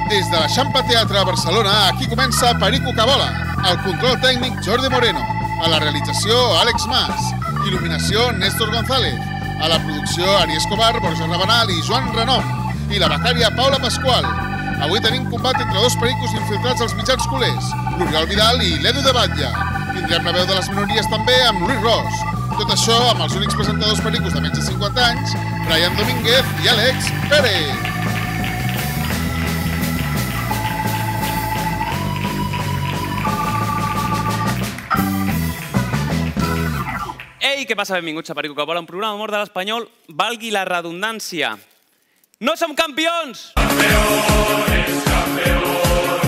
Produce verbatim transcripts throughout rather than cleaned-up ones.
Des de l'Eixample Teatre a Barcelona, aquí comença Perico que vola. El control tècnic, Jordi Moreno. A la realització, Àlex Mas. Il·luminació, Néstor González. A la producció, Ari Escobar, Borja Rabanal i Joan Renom. I la becària Paula Pasqual. Avui tenim combat entre dos pericos infiltrats als mitjans culers, l'Oriol Vidal i l'Edu de Batlle. Tindrem la veu de les minories també amb Luis Ros. Tot això amb els únics presentadors pericos de menys de cinquanta anys, Brian Domínguez i Àlex Pérez. Ei, què passa? Benvinguts a Perico que vola, un programa d'humor de l'Espanyol, valgui la redundància. No som campions! Campeones, campeones.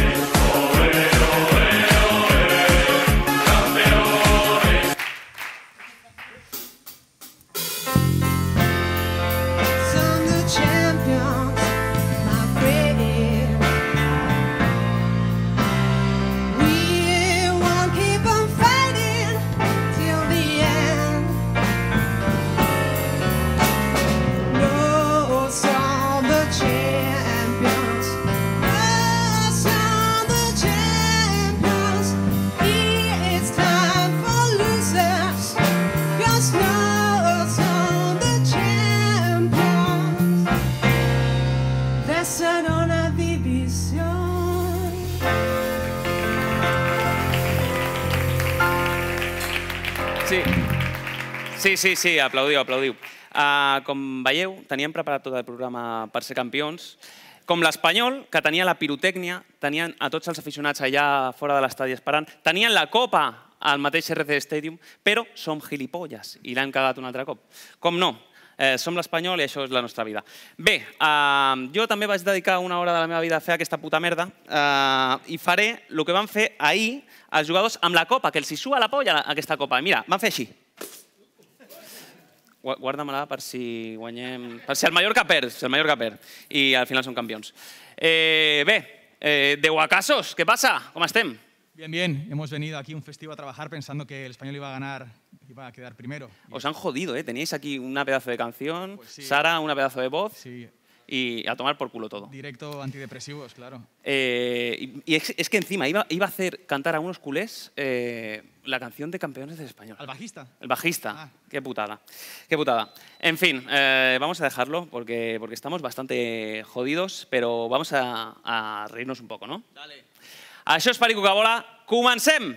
Sí, sí, sí, aplaudiu, aplaudiu. Com veieu, teníem preparat tot el programa per ser campions. Com l'Espanyol, que tenia la pirotècnia, tenien a tots els aficionats allà fora de l'estadi esperant, tenien la copa al mateix R C Stadium, però som gilipolles i l'hem cagat un altre cop. Com no? Som l'Espanyol i això és la nostra vida. Bé, jo també vaig dedicar una hora de la meva vida a fer aquesta puta merda i faré el que van fer ahir els jugadors amb la copa, que els hi sua la polla aquesta copa. Mira, van fer així. Guarda-me-la per si guanyem... Per si el Mallorca perd, si el Mallorca perd. I al final són campions. Bé, de Guacasos, ¿qué pasa? ¿Cómo estem? Bien, bien. Hemos venido aquí a un festivo a trabajar pensando que el Español iba a ganar, iba a quedar primero. Os han jodido, ¿eh? Teníais aquí una pedazo de canción, Sara, una pedazo de voz. Sí. Y a tomar por culo todo. Directo antidepresivos, claro. Y es que encima iba a hacer cantar a unos culés la canción de Campeones del Español. ¿Al bajista? El bajista. Qué putada. Qué putada. En fin, vamos a dejarlo porque, porque estamos bastante jodidos, pero vamos a, a reírnos un poco, ¿no? Dale. Això és Perico que vola. Comencem!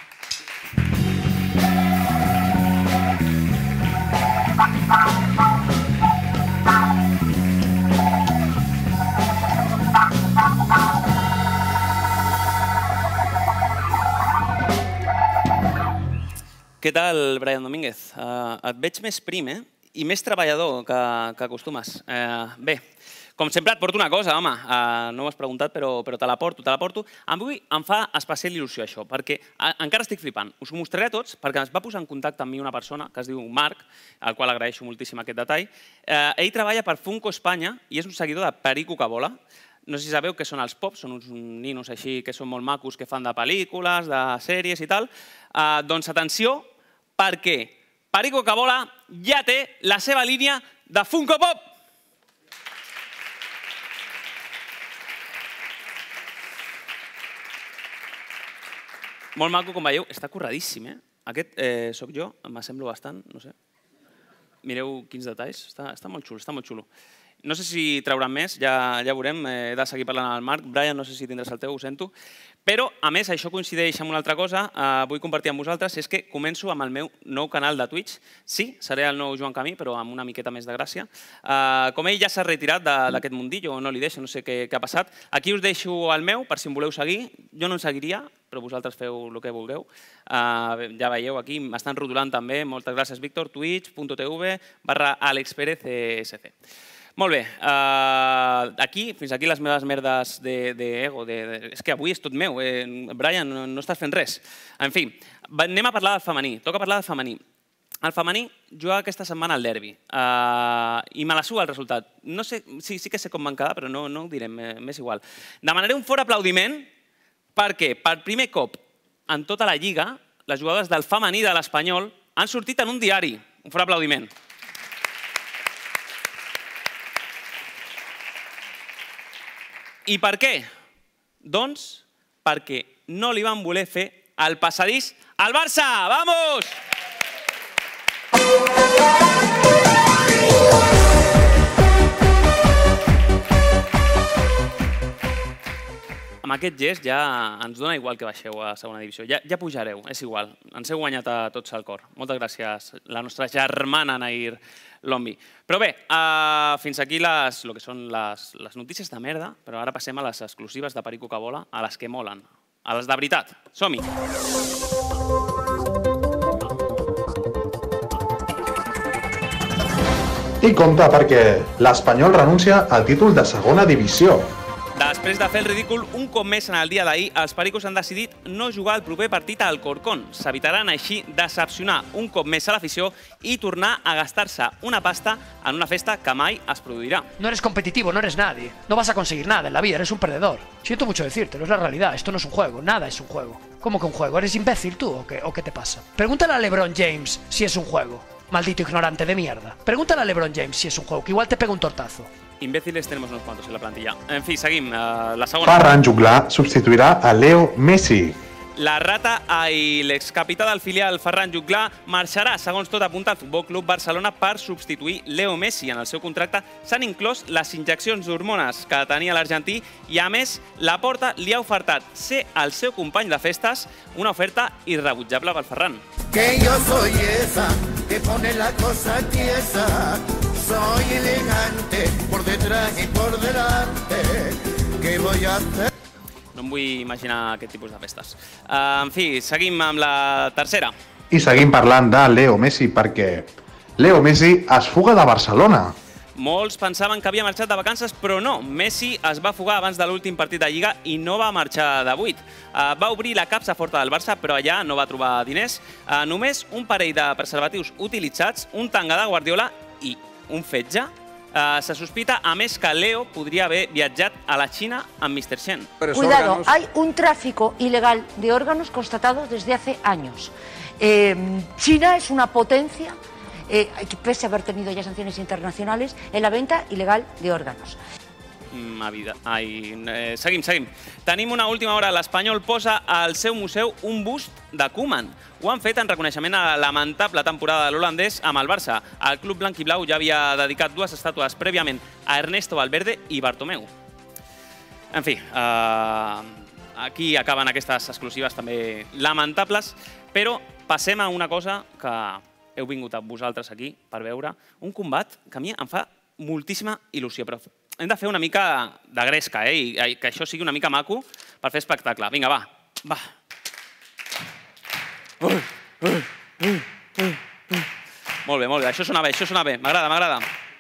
Què tal, Brian Domínguez? Et veig més prim, eh? I més treballador que acostumes. Bé, com sempre et porto una cosa, home. No m'ho has preguntat, però te la porto, te la porto. Avui em fa especial il·lusió això, perquè encara estic flipant. Us ho mostraré a tots, perquè es va posar en contacte amb mi una persona que es diu Marc, al qual agraeixo moltíssim aquest detall. Ell treballa per Funko Espanya i és un seguidor de Perico que vola. No sé si sabeu què són els pops, són uns ninos així que són molt macos, que fan de pel·lícules, de sèries i tal. Doncs atenció, perquè Perico que vola ja té la seva línia de Funko Pop. Molt maco, com veieu, està curradíssim, eh? Aquest soc jo, m'assemblo bastant, no sé. Mireu quins detalls, està molt xulo, està molt xulo. No sé si trauran més, ja veurem, he de seguir parlant amb el Marc. Brian, no sé si tindràs el teu, ho sento. Però, a més, això coincideix amb una altra cosa, vull compartir amb vosaltres, és que començo amb el meu nou canal de Twitch. Sí, seré el nou Joan Camí, però amb una miqueta més de gràcia. Com ell ja s'ha retirat d'aquest mundillo, no li deixo, no sé què ha passat. Aquí us deixo el meu, per si em voleu seguir. Jo no en seguiria, però vosaltres feu el que vulgueu. Ja veieu aquí, m'estan rotulant també. Moltes gràcies, Víctor. twitch punt tv barra Àlex Pérez E S C. Molt bé, aquí, fins aquí les meves merdes d'ego. És que avui és tot meu, Brian, no estàs fent res. En fi, anem a parlar del femení, toca parlar del femení. El femení juga aquesta setmana al derbi i me la suga el resultat. No sé, sí que sé com van quedar, però no ho diré, m'és igual. Demanaré un fort aplaudiment perquè per primer cop en tota la lliga les jugadores del femení de l'Espanyol han sortit en un diari. Un fort aplaudiment. I per què? Doncs perquè no li van voler fer el passadís al Barça. Vamos! Amb aquest gest ja ens dona igual que baixeu a segona divisió. Ja, ja pujareu, és igual. Ens heu guanyat a tots al cor. Moltes gràcies, la nostra germana Nair Lombi. Però bé, uh, fins aquí les, lo que són les, les notícies de merda, però ara passem a les exclusives de Perico que Vola, a les que molen, a les de veritat. Som-hi! I compte perquè l'Espanyol renuncia al títol de segona divisió. Després de fer el ridícul un cop més en el dia d'ahir, els pericos han decidit no jugar el proper partit al Corcón. S'evitaran així decepcionar un cop més a l'afició i tornar a gastar-se una pasta en una festa que mai es produirà. No eres competitivo, no eres nadie. No vas a conseguir nada en la vida, eres un perdedor. Siento mucho decírtelo, es la realidad. Esto no es un juego, nada es un juego. ¿Cómo que un juego? ¿Eres imbécil tú o qué, o qué te pasa? Pregúntale a LeBron James si es un juego. Maldito ignorante de mierda. Pregúntale a LeBron James si es un juego, que igual te pega un tortazo. Imbéciles tenemos unos cuantos en la plantilla. En fi, seguim. Uh, la segona. Ferran Juglar substituirà a Leo Messi. La rata i l'excapità del filial Ferran Juglar marxarà, segons tot apunta, al Futbol Club Barcelona per substituir Leo Messi. En el seu contracte s'han inclòs les injeccions d'hormones que tenia l'argentí i, a més, Laporta li ha ofertat ser el seu company de festes, una oferta irrebutjable pel Ferran. Que yo soy esa que pone la cosa tiesa. Soy elegante por detrás y por delante. ¿Qué voy a hacer? No em vull imaginar aquest tipus de festes. Uh, en fi, seguim amb la tercera. I seguim parlant de Leo Messi perquè Leo Messi es fuga de Barcelona. Molts pensaven que havia marxat de vacances, però no. Messi es va fugar abans de l'últim partit de Lliga i no va marxar de buit. Uh, va obrir la capsa forta del Barça, però allà no va trobar diners. Uh, només un parell de preservatius utilitzats, un tanga de Guardiola i un fetge. Uh, se sospita, a més, que Leo podria haver viatjat a la Xina amb mister Chen. Cuidado, hay un tráfico ilegal de órganos constatado desde hace años. Eh, China es una potencia, eh, pese a haber tenido ya sanciones internacionales, en la venta ilegal de órganos. Ma vida. Ai, eh, seguim, seguim. Tenim una última hora. L'Espanyol posa al seu museu un bust de Koeman. Ho han fet en reconeixement a la lamentable temporada de l'holandès amb el Barça. El club blanc i blau ja havia dedicat dues estàtues prèviament a Ernesto Valverde i Bartomeu. En fi, eh, aquí acaben aquestes exclusives també lamentables, però passem a una cosa que heu vingut a vosaltres aquí per veure. Un combat que a mi em fa moltíssima il·lusió, però hem de fer una mica de gresca, eh? I que això sigui una mica maco per fer espectacle. Vinga, va. Va. Uh, uh, uh, uh, uh. Molt bé, molt bé. Això sona bé, això sona bé. M'agrada, m'agrada.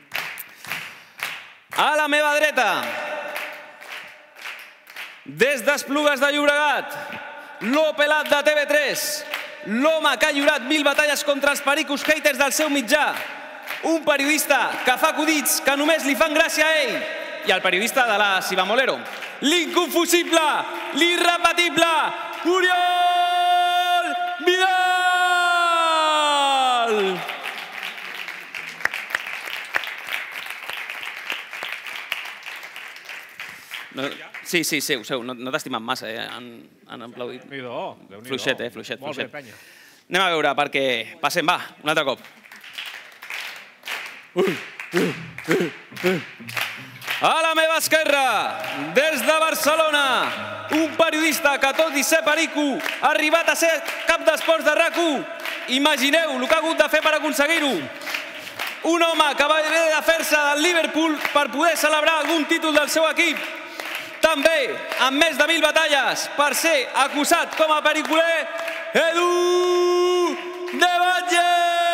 A la meva dreta, des d'Esplugues de Llobregat, l'Opelat de T V tres, l'home que ha lliurat mil batalles contra els pericos haters del seu mitjà, un periodista que fa acudits que només li fan gràcia a ell, i el periodista de la Sibamolero, l'inconfusible, l'irrepetible, Oriol Vidal! No, sí, sí, sí, ho sé, no, no t'estimen massa, eh? Han, han aplaudit. Fluixet, eh? Fluixet, fluixet. Anem a veure, perquè passem, va, un altre cop. Uh, uh, uh, uh. A la meva esquerra, des de Barcelona, un periodista que, tot i ser perico, ha arribat a ser cap d'esports de RAC u. Imagineu el que ha hagut de fer per aconseguir-ho. Un home que va haver de fer-se del Liverpool per poder celebrar algun títol del seu equip. També, amb més de mil batalles, per ser acusat com a pericoler, Edu de Batlle!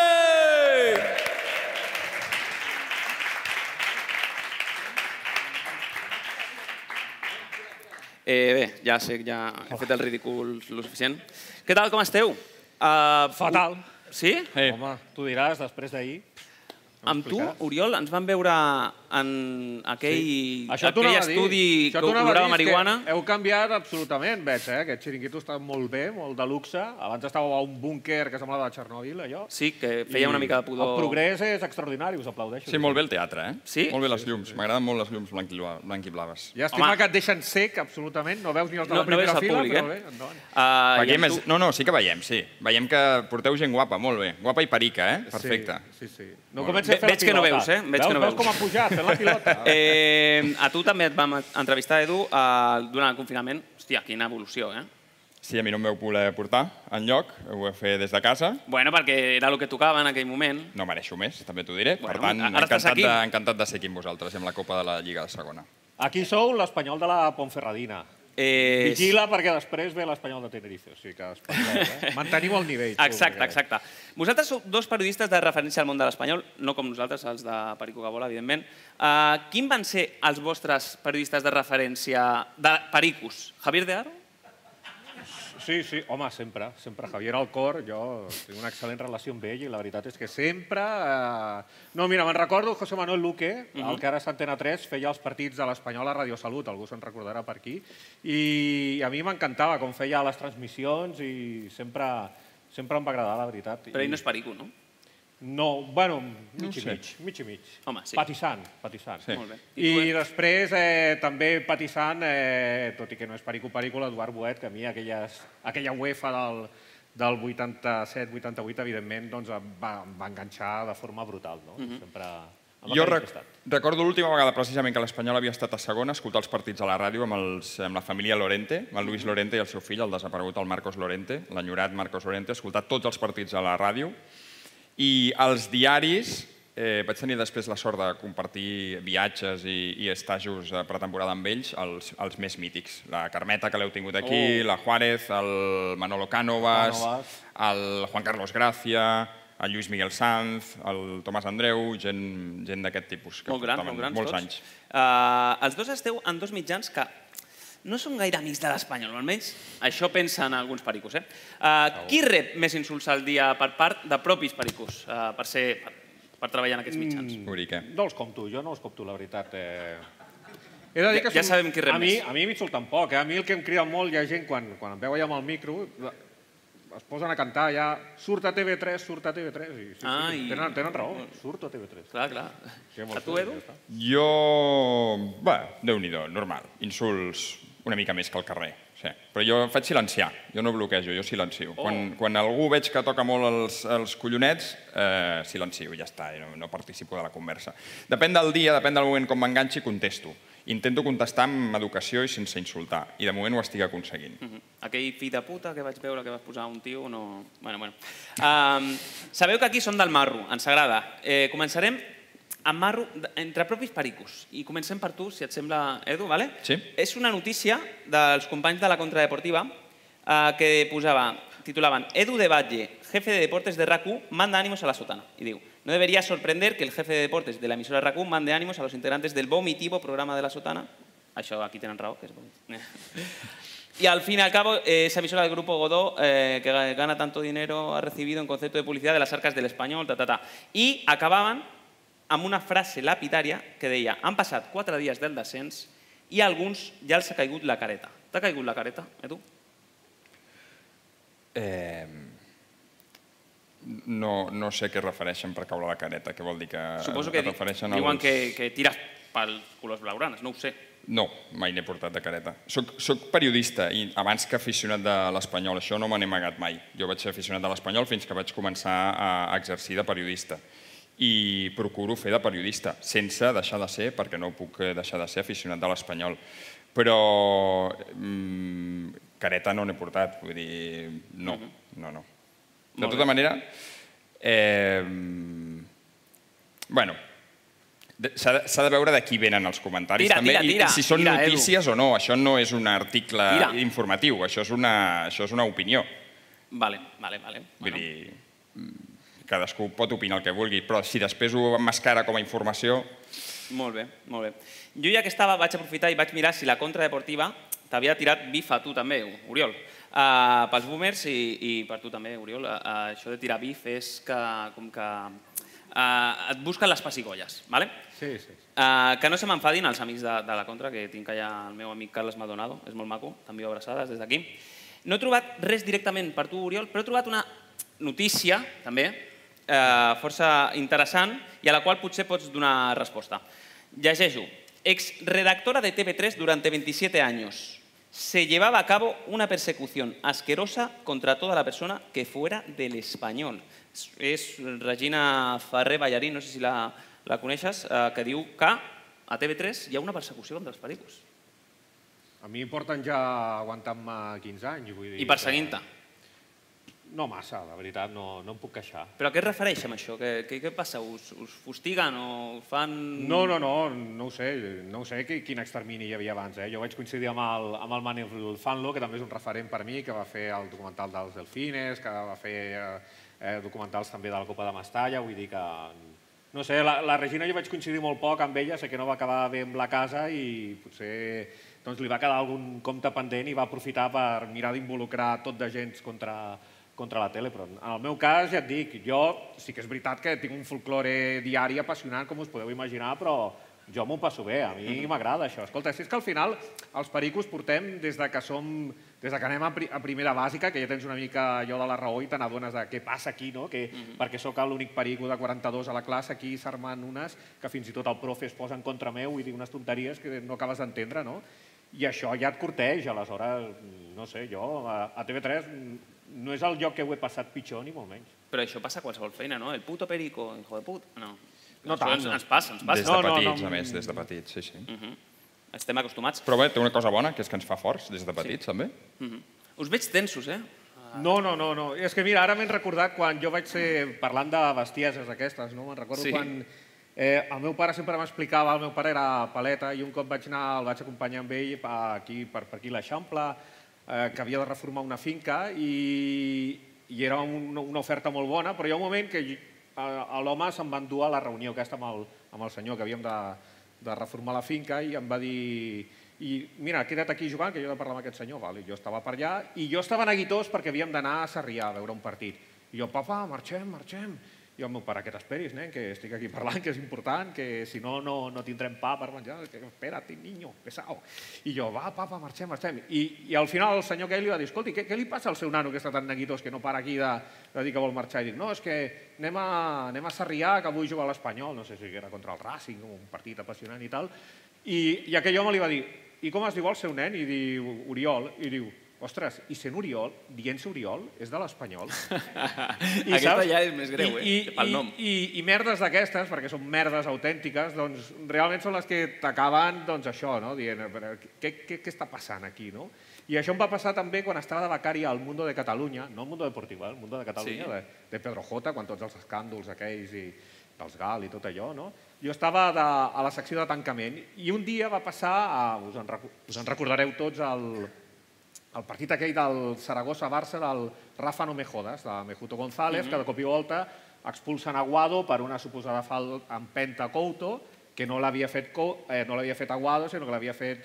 Eh, bé, ja sé que ja he fet el ridícul lo suficient. Què tal, com esteu? Uh, Fatal. Sí? Sí. Home, tu diràs, després d'ahir... Amb tu, Oriol, ens vam veure en aquell, Això aquell t'ho anava a dir. estudi Això que t'ho anava a olorava dir, és que marihuana. Heu canviat absolutament, veig, eh? Aquest xiringuito està molt bé, molt de luxe. Abans estàveu a un búnquer que semblava de Txernòbil, allò. Sí, que feia una mica de pudor. El progrés és extraordinari, us aplaudeixo. Sí, molt bé el teatre, eh? Sí? Molt bé les llums. M'agraden molt les llums blanc i bla- blanc i blaves. Llàstima que et deixen sec, absolutament. No veus ni els de No, la no veus primera el fila, públic, però eh? bé, endavant. Uh, Veiem més... No, no, sí que veiem, sí. Veiem que porteu gent guapa, molt bé. Guapa i perica, eh? Perfecte. Sí, sí. No Molt comencis a fer Veig la que no pilota. veus, eh? Veig que no veus veus. com ha pujat, fent la pilota. Eh, a tu també et vam entrevistar, Edu, eh, durant el confinament. Hòstia, quina evolució, eh? Sí, a mi no em veu voler portar enlloc, ho he fet des de casa. Bueno, perquè era el que tocava en aquell moment. No mereixo més, també t'ho diré. Bueno, Per tant, ara estàs encantat aquí. de, encantat de ser aquí amb vosaltres, i amb la Copa de la Lliga de Segona. Aquí sou l'Espanyol de la Ponferradina. Eh, Vigila perquè després ve l'Espanyol de Tenerife. O sigui que espanyol, eh? Manteniu el nivell. tu, Exacte, perquè- exacte. Vosaltres sou dos periodistes de referència al món de l'espanyol, no com nosaltres, els de Perico Gabola, evidentment. Uh, quin van ser els vostres periodistes de referència de Pericos? Javier de Aro? Sí, sí, home, sempre. Sempre Javier Alcor, jo tinc una excel·lent relació amb ell i la veritat és que sempre... Eh... No, mira, me'n recordo José Manuel Luque, uh -huh. el que ara és Antena tres, feia els partits de l'Espanyol a Radio Salut, algú se'n recordarà per aquí, i a mi m'encantava com feia les transmissions i sempre, sempre em va agradar, la veritat. Però ell no és Perico, no? No, bueno, mig No i sé. mig, mig i mig. Home, sí. Patissant, patissant. Sí. Molt bé. I tu, I eh? després, eh, també patissant, eh, tot i que no és perico-perico, l'Eduard Boet, que a mi aquelles, aquella UEFA del, del vuitanta-set vuitanta-vuit, evidentment, doncs, em va, em va enganxar de forma brutal. No? Mhm. Sempre em va Jo tenir rec costat. recordo l'última vegada precisament que l'Espanyol havia estat a segona, escoltar els partits a la ràdio amb, els, amb la família Lorente, amb el Luis Lorente i el seu fill, el desaparegut, el Marcos Lorente, l'enyorat Marcos Lorente, escoltar tots els partits a la ràdio. I als diaris eh, vaig tenir després la sort de compartir viatges i, i estajos de pretemporada amb ells, els, els més mítics. La Carmeta, que l'heu tingut aquí, Oh. la Juárez, el Manolo Cánovas, Cánovas. el Juan Carlos Gracia, el Lluís Miguel Sanz, el Tomàs Andreu, gent, gent d'aquest tipus. Que Molt grans, portaven molt grans molts tots. anys. Uh, els dos esteu en dos mitjans que no són gaire amics de l'Espanyol, almenys això pensen alguns pericos. Eh? Uh, qui rep més insults al dia per part de propis pericos uh, per, ser, per, per treballar en aquests mitjans? Mm. Uri, què? No els compto, jo no els compto, la veritat. Eh... He de dir Ja- que ja som- sabem qui rep a mi, més. a mi m'insulten poc. Eh? A mi el que em crida molt, hi ha gent, quan, quan em veu allà amb el micro, es posen a cantar ja surt a T V tres, surt a T V tres. I, sí, Ah, sí, i- tenen, tenen raó, surt a T V tres. Clar, clar. Sí, molt A tu, bé, Edu? ja està. Jo... Bé, Déu-n'hi-do, normal. Insults una mica més que al carrer. Sí. Però jo faig silenciar, jo no bloquejo, jo silencio. Oh. Quan, quan algú veig que toca molt els, els collonets, eh, silencio, i ja està, i no, no participo de la conversa. Depèn del dia, depèn del moment com m'enganxi, contesto. Intento contestar amb educació i sense insultar, i de moment ho estic aconseguint. Uh -huh. Aquell fill de puta que vaig veure que vas posar un tio, no... Bueno, bueno. Um, sabeu que aquí som del marro, ens agrada. Eh, començarem amb marro entre propis pericos. I comencem per tu, si et sembla, Edu, vale? Sí. És una notícia dels companys de la Contradeportiva eh, que posava, titulaven Edu de Batlle, jefe de deportes de R A C U, manda ánimos a la sotana. I diu, no debería sorprender que el jefe de deportes de la emisora R A C U mande ánimos a los integrantes del vomitivo programa de la sotana. Això aquí tenen raó, que és vomit. Y al fin y al cabo, eh, esa emisora del Grupo Godó, eh, que gana tanto dinero, ha recibido en concepto de publicidad de las arcas del Español, ta, ta, ta. I acabaven amb una frase lapidària que deia han passat quatre dies del descens i a alguns ja els ha caigut la careta. T'ha caigut la careta, Edu? Eh, no, no sé què refereixen per caure la careta, què vol dir que Suposo que es refereixen diuen als- que, que tires pel colors blaugranes, no ho sé. No, mai n'he portat de careta. Soc, soc periodista i abans que aficionat de l'Espanyol, això no me n'he amagat mai. Jo vaig ser aficionat de l'Espanyol fins que vaig començar a exercir de periodista. I procuro fer de periodista, sense deixar de ser, perquè no puc deixar de ser aficionat de l'Espanyol. Però mm, careta no n'he portat, vull dir, no, no, no. De Molt tota bé. manera, eh, bueno, de- s'ha de, s'ha de veure de qui venen els comentaris Tira, també tira, i- tira, i si són tira, Edu. notícies o no. Això no és un article Tira. informatiu, això és una, això és una opinió. Vale, vale, vale. Vull Bueno. dir, mm, cadascú pot opinar el que vulgui, però si després ho emmascara com a informació... Molt bé, molt bé. Jo ja que estava vaig aprofitar i vaig mirar si la Contradeportiva t'havia tirat bif a tu també, Oriol. Uh, pels boomers i, i per tu també, Oriol. Uh, això de tirar bif és que com que et busquen les pessigolles, ¿vale? Sí, sí. Que no se m'enfadin els amics de la contra, que tinc allà el meu amic Carles Maldonado, és molt maco, també abraçades des d'aquí. No he trobat res directament per tu, Oriol, però he trobat una notícia, també, força interessant y a la cual potser pots donar resposta. Llegeixo. Ex-redactora de T V tres durante veintisiete años. Se llevaba a cabo una persecución asquerosa contra toda la persona que fuera del Espanyol. És Regina Ferrer Ballarín, no sé si la, la coneixes, que diu que a T V tres hi ha una persecució contra els pericos. A mi porten ja aguantant-me quinze anys. Vull dir I perseguint-te? No massa, la veritat, no, no em puc queixar. Però a què es refereix amb això? Què, què, què passa? Us, us fustiguen o fan... No, no, no, no ho sé. No ho sé quin extermini hi havia abans. Eh? Jo vaig coincidir amb el, amb el Manel Fanlo, que també és un referent per mi, que va fer el documental dels Delfines, que va fer eh, documentals també de la Copa de Mestalla, vull dir que... No sé, la, la Regina jo vaig coincidir molt poc amb ella, sé que no va acabar bé amb la casa i potser doncs, li va quedar algun compte pendent i va aprofitar per mirar d'involucrar tot de gens contra... contra la tele, però en el meu cas, ja et dic, jo sí que és veritat que tinc un folklore diari apassionant, com us podeu imaginar, però jo m'ho passo bé, a mi m'agrada això. Escolta, si és que al final els pericos portem des de que som, des de que anem a primera bàsica, que ja tens una mica allò de la raó i te n'adones de què passa aquí, no? Que, perquè sóc l'únic perico de quaranta-dos a la classe, aquí s'armant unes que fins i tot el profe es posa en contra meu i diu unes tonteries que no acabes d'entendre, no? I això ja et corteix, aleshores, no sé, jo a, a T V tres no és el lloc que ho he passat pitjor, ni molt menys. Però això passa a qualsevol feina, no? El puto perico, hijo de puta... No, no tant. Ens passa, ens passa. Des de petits, a més, des de petits, sí, sí. Estem acostumats. Però bé, té una cosa bona, que és que ens fa forts des de petits, també. Us veig tensos, eh? No, no, no, no. És que mira, ara m'he recordat quan jo vaig ser parlant de bestieses aquestes, no? Me'n recordo quan el meu pare sempre m'explicava, el meu pare era paleta i un cop vaig anar, el vaig acompanyar amb ell aquí, per aquí l'Eixample, que havia de reformar una finca i era una oferta molt bona, però hi ha un moment que l'home se'n va endur a la reunió aquesta amb el senyor que havíem de reformar la finca i em va dir i mira, queda't aquí jugant que jo he de parlar amb aquest senyor. Jo estava per allà i jo estava neguitós perquè havíem d'anar a Sarrià a veure un partit. I jo, papa, marxem, marxem. I el meu pare, que t'esperis, nen, que estic aquí parlant, que és important, que si no, no tindrem pa per menjar. Espera't, niño, pesao. I jo, va, papa, marxem, marxem. I al final el senyor aquell li va dir, escolti, què li passa al seu nano que està tan neguitós que no para aquí de dir que vol marxar? I dic, no, és que anem a Sarrià, que avui juga a l'Espanyol, no sé si era contra el Racing, un partit apassionant i tal. I aquell home li va dir, i com es diu el seu nen? I diu, Oriol. I diu, ostres, i sent Oriol, dient-se Oriol, és de l'Espanyol. Aquesta ja és més greu, eh? Pel nom. I merdes d'aquestes, perquè són merdes autèntiques, doncs realment són les que t'acaben, doncs això, no? Dient, què està passant aquí, no? I això em va passar també quan estava de becari al Mundo de Catalunya, no al Mundo Deportiu, al Mundo de Catalunya, de Pedro Jota, quan tots els escàndols aquells i dels Gal i tot allò, no? Jo estava a la secció de tancament i un dia va passar, us en recordareu tots, el partit aquell del Saragossa-Barça del Rafa no me jodas, de Mejuto González, que de cop i volta expulsen Aguado per una suposada empenta a Couto, que no l'havia fet Aguado, sinó que l'havia fet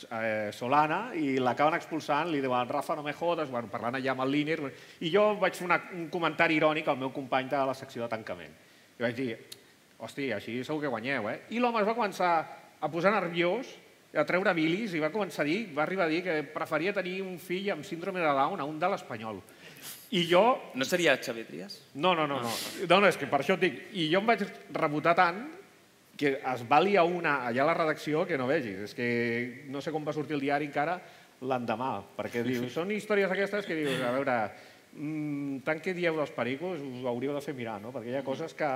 Solana, i l'acaben expulsant, li diuen Rafa no me jodas, parlant allà amb el líner, i jo vaig fer un comentari irònic al meu company de la secció de tancament. I vaig dir, hòstia, així segur que guanyeu, eh? I l'home es va començar a posar nerviós, a treure bilis i va començar a dir, va arribar a dir que preferia tenir un fill amb síndrome de Down a un de l'Espanyol. I jo... No seria Xavier Trias? No, no, no. No, és que per això et dic. I jo em vaig rebotar tant que es va liar una allà a la redacció que no vegis. És que no sé com va sortir el diari encara l'endemà, perquè diu, són històries aquestes que dius, a veure, tant que dieu dels pericos us ho hauríeu de fer mirar, no? Perquè hi ha coses que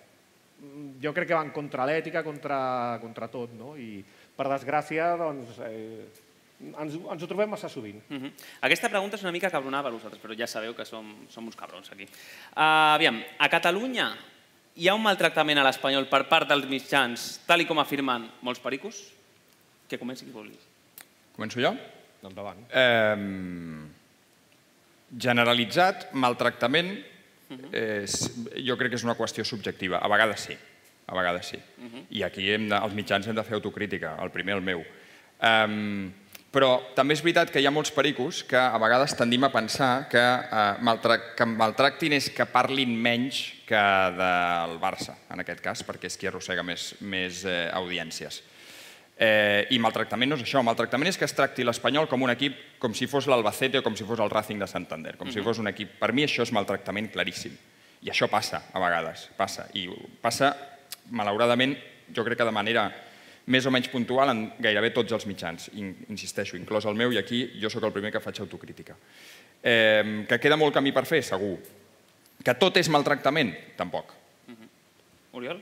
jo crec que van contra l'ètica, contra tot, no? I per desgràcia, doncs, ens ho trobem massa sovint. Aquesta pregunta és una mica cabronada per vosaltres, però ja sabeu que som uns cabrons aquí. Aviam, a Catalunya hi ha un maltractament a l'espanyol per part dels mitjans, tal com afirmen molts pericos? Que comenci qui vulgui. Començo jo? Endavant. Generalitzat, maltractament, jo crec que és una qüestió subjectiva. A vegades sí. A vegades sí. I aquí els mitjans hem de fer autocrítica, el primer el meu. Però també és veritat que hi ha molts pericos que a vegades tendim a pensar que que maltractin és que parlin menys que del Barça, en aquest cas, perquè és qui arrossega més audiències. I maltractament no és això, maltractament és que es tracti l'Espanyol com un equip com si fos l'Albacete o com si fos el Racing de Santander, com si fos un equip. Per mi això és maltractament claríssim. I això passa, a vegades, passa. I passa, malauradament, jo crec que de manera més o menys puntual en gairebé tots els mitjans, insisteixo, inclòs el meu, i aquí jo sóc el primer que faig autocrítica. Que queda molt camí per fer, segur. Que tot és maltractament? Tampoc. Oriol?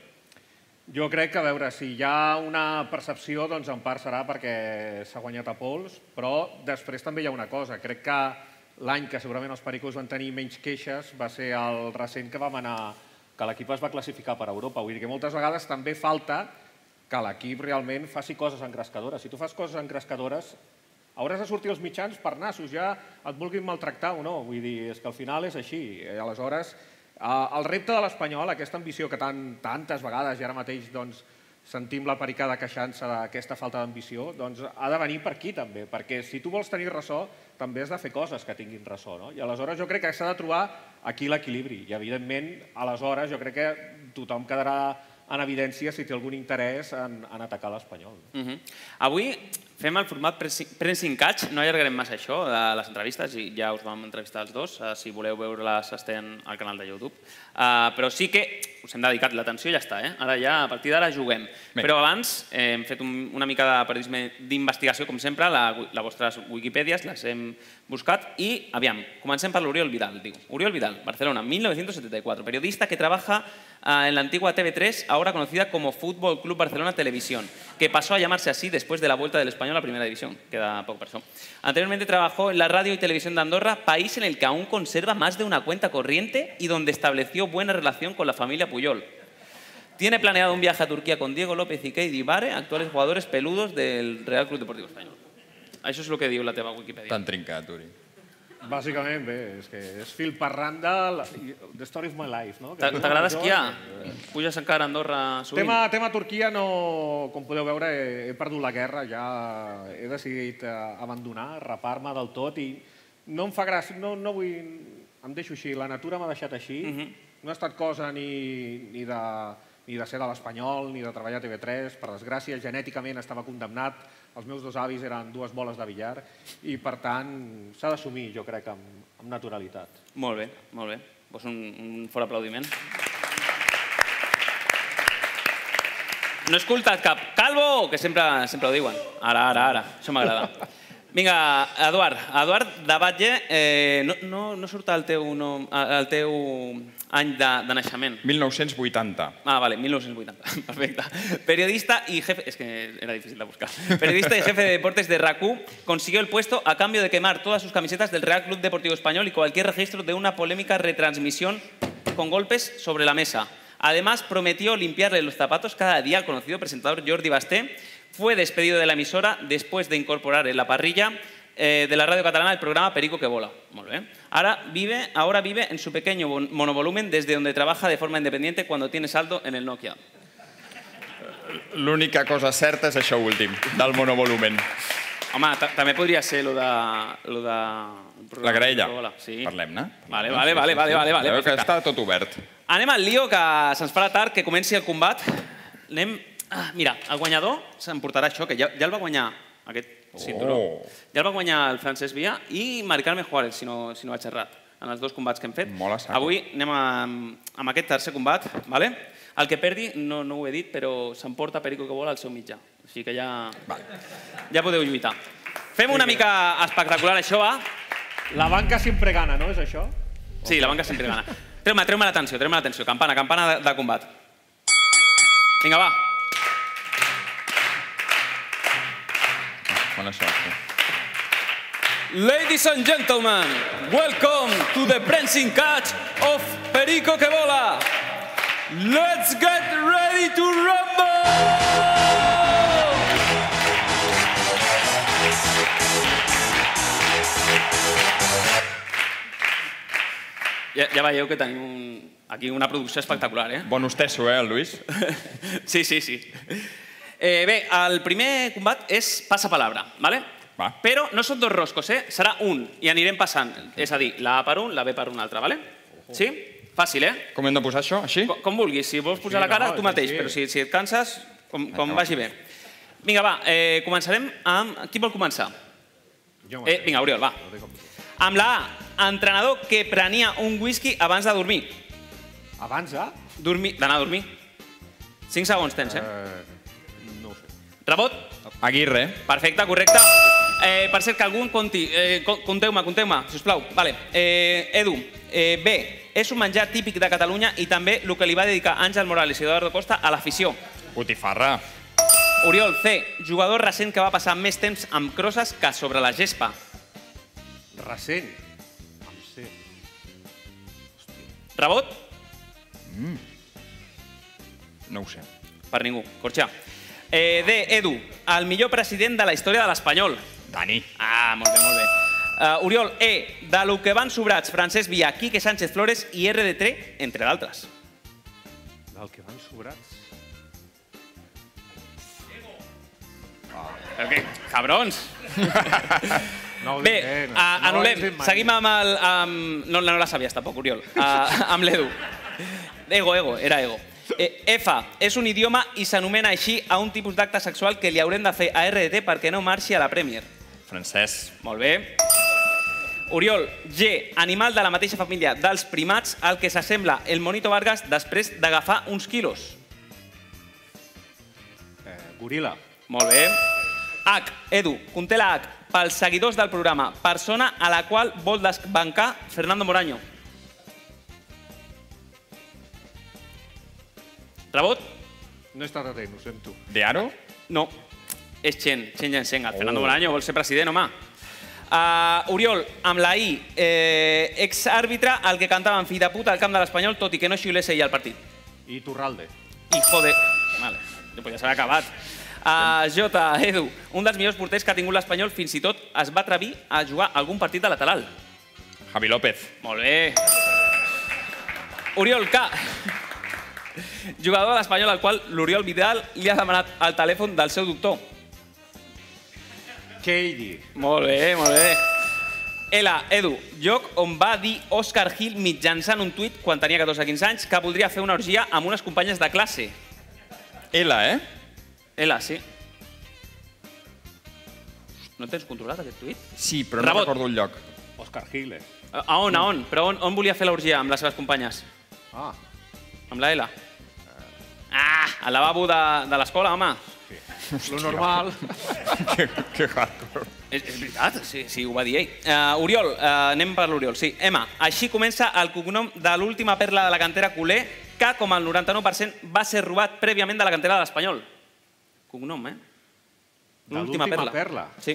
Jo crec que, a veure, si hi ha una percepció, doncs en part serà perquè s'ha guanyat a pols, però després també hi ha una cosa. Crec que l'any que segurament els Pericos van tenir menys queixes va ser el recent que vam anar, que l'equip es va classificar per Europa. Vull dir que moltes vegades també falta que l'equip realment faci coses engrescadores. Si tu fas coses engrescadores, hauràs de sortir als mitjans per nassos, ja et vulguin maltractar o no. Vull dir, és que al final és així. Aleshores, el repte de l'Espanyol, aquesta ambició que tantes vegades, i ara mateix sentim la pericada queixant-se d'aquesta falta d'ambició, doncs ha de venir per aquí també, perquè si tu vols tenir ressò, també has de fer coses que tinguin ressò. I aleshores jo crec que s'ha de trobar aquí l'equilibri. I evidentment, aleshores, jo crec que tothom quedarà en evidència si té algun interès en atacar l'Espanyol. Avui fem el format Pressing Catch, no allargarem massa això de les entrevistes, i ja us vam entrevistar els dos, si voleu veure-les estan al canal de YouTube, però sí que us hem dedicat l'atenció i ja està, ara ja, a partir d'ara juguem. Però abans hem fet una mica de periodisme d'investigació, com sempre, les vostres Wikipèdies, les hem buscat, i aviam, comencem per l'Oriol Vidal, diu. Oriol Vidal, Barcelona, mil novecientos setenta y cuatro, periodista que trabaja en la antigua T V tres, ahora conocida como Fútbol Club Barcelona Televisión, que pasó a llamarse así después de la vuelta del Español a la Primera División. Queda poco para eso. Anteriormente trabajó en la radio y televisión de Andorra, país en el que aún conserva más de una cuenta corriente y donde estableció buena relación con la familia Puyol. Tiene planeado un viaje a Turquía con Diego López y Keidi Bare, actuales jugadores peludos del Real Club Deportivo Español. Això és el que diu la teva Wikipedia. Tan trincat, Uri. Bàsicament, bé, és que és fil per randa, the story of my life. T'agrada esquiar? Puges encara a Andorra sovint? Tema Turquia, com podeu veure, he perdut la guerra, ja he decidit abandonar, rapar-me del tot, i no em fa gràcia, no vull... Em deixo així, la natura m'ha deixat així, no ha estat cosa ni de... ni de ser de l'Espanyol, ni de treballar a T V tres, per desgràcia, genèticament estava condemnat, els meus dos avis eren dues boles de billar, i per tant s'ha d'assumir, jo crec, amb naturalitat. Molt bé, molt bé. Vols un fort aplaudiment? No he escoltat cap Calvo, que sempre ho diuen. Ara, ara, ara, això m'agrada. Vinga, Eduard, Eduard de Batlle, no surt el teu any de naixement. mil nou-cents vuitanta. Ah, vale, mil nou-cents vuitanta, perfecte. Periodista y jefe, es que era difícil de buscar. Periodista y jefe de deportes de R A C U, consiguió el puesto a cambio de quemar todas sus camisetas del Real Club Deportivo Español y cualquier registro de una polémica retransmisión con golpes sobre la mesa. Además, prometió limpiarle los zapatos cada día al conocido presentador Jordi Basté. Fue despedido de la emisora después de incorporar en la parrilla de la radio catalana el programa Perico que Vola. Molt bé. Ahora vive, ahora vive en su pequeño monovolumen desde donde trabaja de forma independiente cuando tiene saldo en el Nokia. L'única cosa certa és això últim, del monovolumen. Home, també podria ser lo de... La graella. Parlem-ne. Vale, vale, vale, vale. Veu que està tot obert. Anem al lío, que se'ns farà tard, que comenci el combat. Anem... Mira, el guanyador s'emportarà això, que ja el va guanyar aquest cinturó. Ja el va guanyar el Francesc Via i Mari Carmen Juárez, si no vaig errat, en els dos combats que hem fet. Avui anem amb aquest tercer combat. El que perdi, no ho he dit, però s'emporta Perico que Vola al seu mitjà. Així que ja podeu lluitar. Fem una mica espectacular això, va? La banca sempre gana, no? És això? Sí, la banca sempre gana. Treu-me, treu-me l'atenció, treu-me l'atenció. Campana, campana de combat. Vinga, va. Ladies and gentlemen, welcome to the Pressing Catch of Perico que Vola. Let's get ready to rumble! Ja veieu que tenim aquí una producció espectacular, eh? Bon hostesso, eh, el Lluís? Sí, sí, sí. Bé, el primer combat és passapalabra, ¿vale? Va. Però no són dos roscos, eh? Serà un, i anirem passant. És a dir, la A per un, la B per un altre, vale? Sí? Fàcil, eh? Com hem de posar això? Així? Com, com vulguis. Si vols posar la cara, tu mateix, però si, si et canses, com, com vagi bé. Vinga, va, eh, començarem amb... Qui vol començar? Eh, vinga, Oriol, va. Amb la A, entrenador que prenia un whisky abans de dormir. Abans de? Dormir, d'anar a dormir. cinc segons tens, eh? No ho sé. Rebot? Aguirre. Perfecte, correcte. Eh, per cert, que algú en conti. Eh, conteu-me, conteu-me, sisplau. Vale. Eh, Edu, eh, B, és un menjar típic de Catalunya i també el que li va dedicar Àngel Morales i Eduardo Costa a l'afició. Botifarra. Oriol, C, jugador recent que va passar més temps amb crosses que sobre la gespa. Recent. Amb C. Rebot? Mm. No ho sé. Per ningú. Corxà. Eh, D, Edu, el millor president de la història de l'Espanyol. Dani. Ah, molt bé, molt bé. Uh, Oriol, E, de lo que van sobrats Francesc Villa, Quique Sánchez Flores i R D tres, entre d'altres. Del que van sobrats? Però què? Cabrons! No ho Bé, dic, eh? uh, No ho anul·lem. hem dit mai. Seguim amb el... Amb... No, no la sabies tampoc, Oriol. Uh, amb l'Edu. Ego, ego, era ego. Eh, F, és un idioma i s'anomena així a un tipus d'acte sexual que li haurem de fer a R D T perquè no marxi a la Premier. Francès. Molt bé. Oriol, G, animal de la mateixa família dels primats al que s'assembla el Monito Vargas després d'agafar uns quilos. Eh, goril·la. Molt bé. H, Edu, conté la H pels seguidors del programa, persona a la qual vol desbancar Fernando Moraño. Rebot? No he estat atent, ho sento. De Aro? No. És Chen, Chen Yansen. El Fernando Moraño vol ser president, home. Uh, Oriol, amb la I, eh, exàrbitre, el que cantava en fill de puta al camp de l'Espanyol, tot i que no xiulés ell al partit. I Turralde. Hijo de... Vale, jo podia saber acabat. Uh, J, Edu, un dels millors porters que ha tingut l'Espanyol, fins i tot es va atrevir a jugar algun partit de lateral. Javi López. Molt bé. Oriol, K, jugador de l'Espanyol al qual l'Oriol Vidal li ha demanat el telèfon del seu doctor. Keidi. Molt bé, molt bé. L, Edu, lloc on va dir Òscar Gil mitjançant un tuit quan tenia catorze o quinze anys que voldria fer una orgia amb unes companyes de classe. L, eh? L, sí. No tens controlat aquest tuit? Sí, però no Rebot. recordo el lloc. Òscar Gil, eh? A on, a on? Però on, on volia fer l'orgia amb les seves companyes? Ah. Amb la L? Ah, al lavabo de, de l'escola, home. Sí. Lo normal. que, que hardcore. És, és veritat, sí, sí, ho va dir ell. Uh, Oriol, uh, anem per l'Oriol, sí. Emma, així comença el cognom de l'última perla de la cantera culer, que, com el noranta-nou per cent, va ser robat prèviament de la cantera de l'Espanyol. Cognom, eh? De l'última perla. perla. Sí.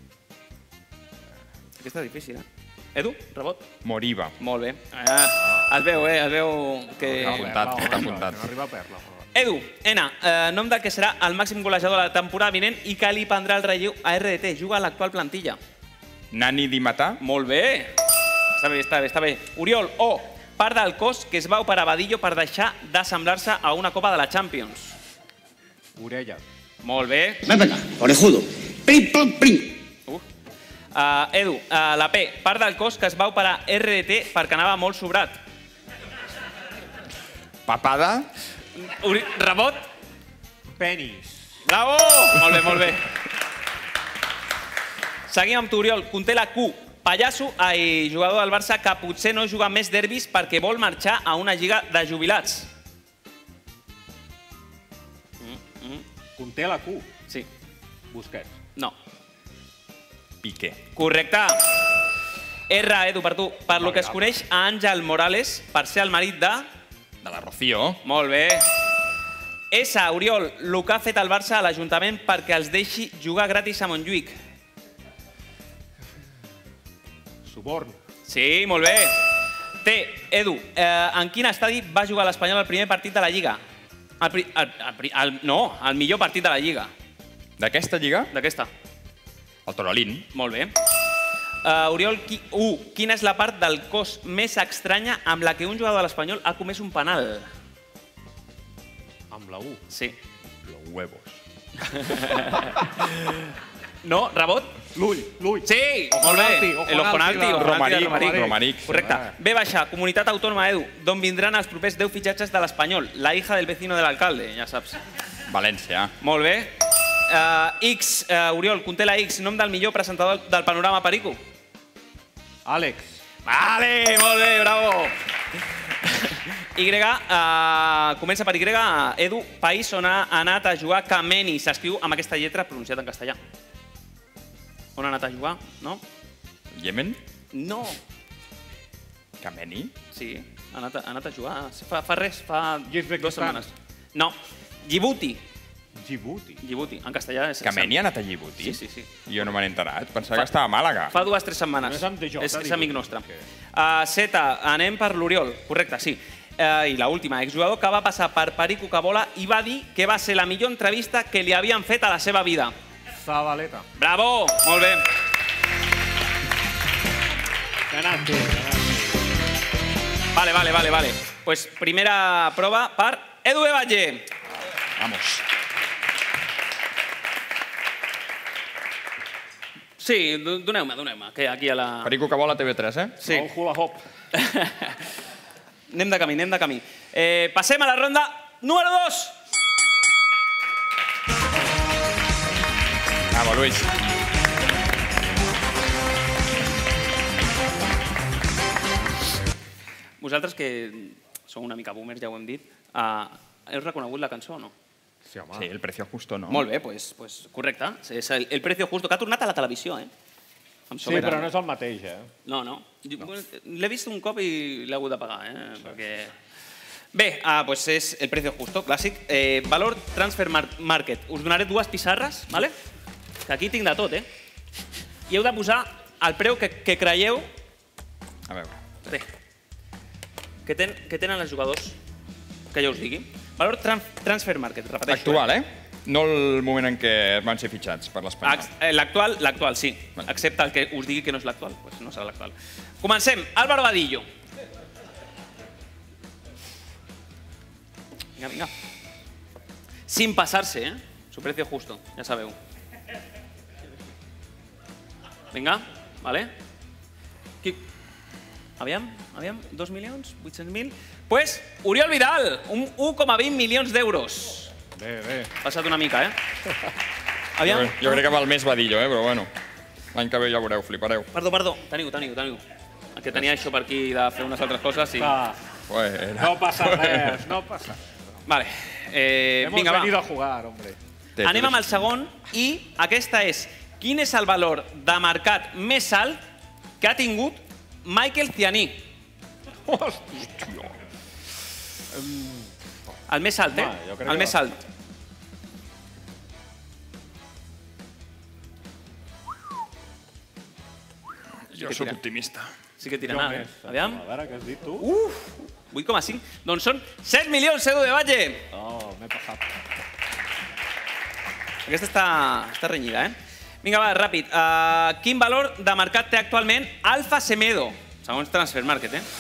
Aquesta és difícil, eh? Edu, rebot? Moriba. Molt bé. Ah, es veu, eh? Es veu que... Està apuntat, està apuntat. No arriba a perla. Edu, N, eh, nom del que serà el màxim golejador de la temporada vinent i que li prendrà el relleu a R D T. Juga a l'actual plantilla. Nani Di Matà. Molt bé. Està bé, està bé, està bé. Oriol, O, part del cos que es va operar Badillo per deixar d'assemblar-se a una copa de la Champions. Orella. Molt bé. Ven acá, orejudo. Pim, pam, pim. Uh. Uh, Edu, uh, la P, part del cos que es va operar R D T perquè anava molt sobrat. Papada. Uri... Rebot? Penis. Bravo! Molt bé, molt bé. Seguim amb tu, Oriol. Conté la Q. Pallasso, ai, jugador del Barça, que potser no juga més derbis perquè vol marxar a una lliga de jubilats. Mm, mm. Conté la Q. Sí. Busquets. No. Piqué. Correcte. R, Edu, per tu. Per lo que es coneix a Àngel Morales, per ser el marit de... De la Rocío. Molt bé. S, Oriol, el que ha fet el Barça a l'Ajuntament perquè els deixi jugar gratis a Montjuïc. Suborn. Sí, molt bé. T, Edu, eh, en quin estadi va jugar l'Espanyol el primer partit de la Lliga? El, pri, el, el, el, no, el millor partit de la Lliga. D'aquesta lliga? D'aquesta. El Torolín. Molt bé. Uh, Oriol, qui, uh, quina és la part del cos més estranya amb la que un jugador de l'Espanyol ha comès un penal? Amb la U. Sí. Los huevos. No, rebot? L'ull, l'ull. Sí, molt bé. El Ojonalti, Romaric, Romaric. Romaric. Correcte. B baixa, comunitat autònoma, Edu, d'on vindran els propers deu fitxatges de l'Espanyol. La hija del vecino de l'alcalde, ja saps. València. Molt bé. X, Oriol, conté la X, nom del millor presentador del panorama Perico. Àlex. Vale, molt bé, bravo. Y, comença per Y, Edu, país on ha anat a jugar Kameni. S'escriu amb aquesta lletra pronunciat en castellà. On ha anat a jugar, no? Yemen? No. Kameni? Sí, ha anat a, ha anat a jugar. Fa, fa res, fa Uzbekistan. dues setmanes. No, Djibouti. Djibouti. Djibouti, en castellà. És Kameni ha anat a Djibouti? Sí, sí, sí. Jo no me n'he enterat. Pensava que estava a Màlaga. Fa dues o tres setmanes. No és amb D J, És, és Djibouti. amic nostre. Uh, Zeta, anem per l'Oriol. Correcte, sí. Uh, I l'última, exjugador que va passar per Perico Cabola i va dir que va ser la millor entrevista que li havien fet a la seva vida. Zabaleta. Bravo, molt bé. Penalti, penalti. Vale, vale, vale, vale. Pues primera prova per Edu de Valle. Vamos. Sí, doneu-me, doneu-me, que aquí a la... Perico Cabola T V tres, eh? Sí. El hula hop. Anem de camí, anem de camí. Eh, passem a la ronda número dos. Vamos, Luis. Vosaltres, que sou una mica boomers, ja ho hem dit, uh, heu reconegut la cançó o no? Sí, home. Sí, el precio justo, no? Molt bé, pues, pues, correcte. És el, el precio justo, que ha tornat a la televisió, eh? Sí, però no és el mateix, eh? No, no. no. L'he vist un cop i l'he hagut de pagar, eh? Sí. Perquè... Bé, ah, pues és el precio justo, clàssic. Eh, valor transfer mar market. Us donaré dues pissarres, ¿vale? Que aquí tinc de tot, eh? I heu de posar el preu que, que creieu... A veure. Bé. Que, ten, que tenen els jugadors, que ja us digui. Valor tran transfer market, repeteixo. Actual, eh? No el moment en què van ser fitxats per l'Espanyol. L'actual, l'actual, sí. Vale. Excepte el que us digui que no és l'actual, pues no serà l'actual. Comencem. Álvaro Vadillo. Vinga, vinga. Sin passar-se, eh? Su precio justo, ja sabeu. Vinga, vale. Qui... Aviam, aviam, dos milions, vuit-cents mil. Pues, Oriol Vidal, un un coma vint milions d'euros. Bé, bé. Passat una mica, eh? Aviam. Jo, jo crec que val més Vadillo, eh? Però bueno, l'any que ve ja veureu, flipareu. Perdó, perdó. Teniu, teniu, teniu. El que tenia això per aquí de fer unes altres coses i... Va, Bueno. no passa res, no passa res. Vale. Eh, Hemos vinga, va. venido a jugar, hombre. Anem amb el segon i aquesta és quin és el valor de mercat més alt que ha tingut Michael Cianí. Hòstia. El més alt, eh? Home, jo crec El que més va. alt. Jo sóc optimista. Sí que tira Jo nada, eh? més. Aviam. A veure, què has dit tu? Uf, vuit coma cinc. Doncs són set milions, Edu de Valle. No, m'he passat. Aquesta està, està renyida, eh? Vinga, va, ràpid. Uh, quin valor de mercat té actualment Alfa Semedo? Segons Transfer Market, eh?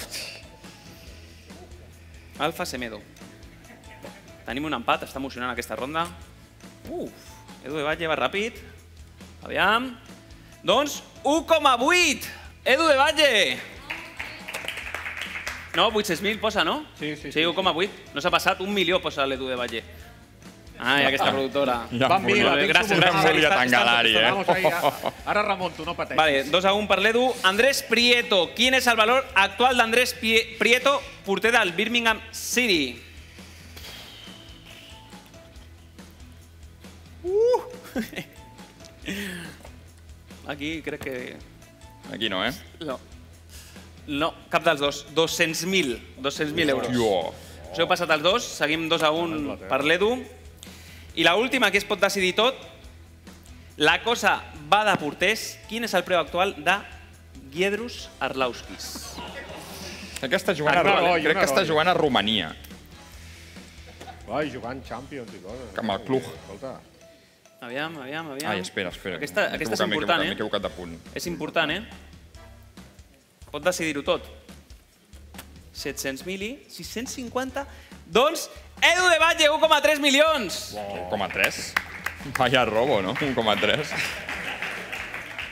Alfa Semedo. Tenim un empat, està emocionant aquesta ronda. Uf, Edu de Valle va ràpid. Aviam. Doncs, u coma vuit. Edu de Valle. No, vuit-cents mil posa, no? Sí, sí, Sí, sí, u coma vuit. No s'ha passat, un milió posa l'Edu de Valle. Ai, aquesta productora. Ja Van em mira, volia- tinc gràcies, no em gràcies. volia Està- tan està- galari, eh? Vamos ahí, a- ara remonto, no pateixis. Vale, dos a un per l'Edu. Andrés Prieto. Quin és el valor actual d'Andrés Pie- Prieto, porter del Birmingham City? Uh! Aquí crec que... Aquí no, eh? No. No, cap dels dos. dos-cents mil. dos-cents mil euros. Jo. Us heu passat els dos, seguim dos a un per l'Edu. I l'última, que es pot decidir tot. La cosa va de porters. Quin és el preu actual de Giedrus Arlauskis? Crec que està jugant, a, Un heroi, crec un que està heroi. jugant a Romania, Ai, jugant Champions i coses. amb el club. Escolta, Aviam, aviam, aviam. Ai, espera, espera. Aquesta, M'he aquesta és equivocat, m'he important, equivocat, M'he eh? equivocat de punt. És important, eh? Pot decidir-ho tot. set-cents mil i sis-cents cinquanta. Doncs, Edu de Valle, un coma tres milions. un coma tres? Vaya robo, no? un coma tres.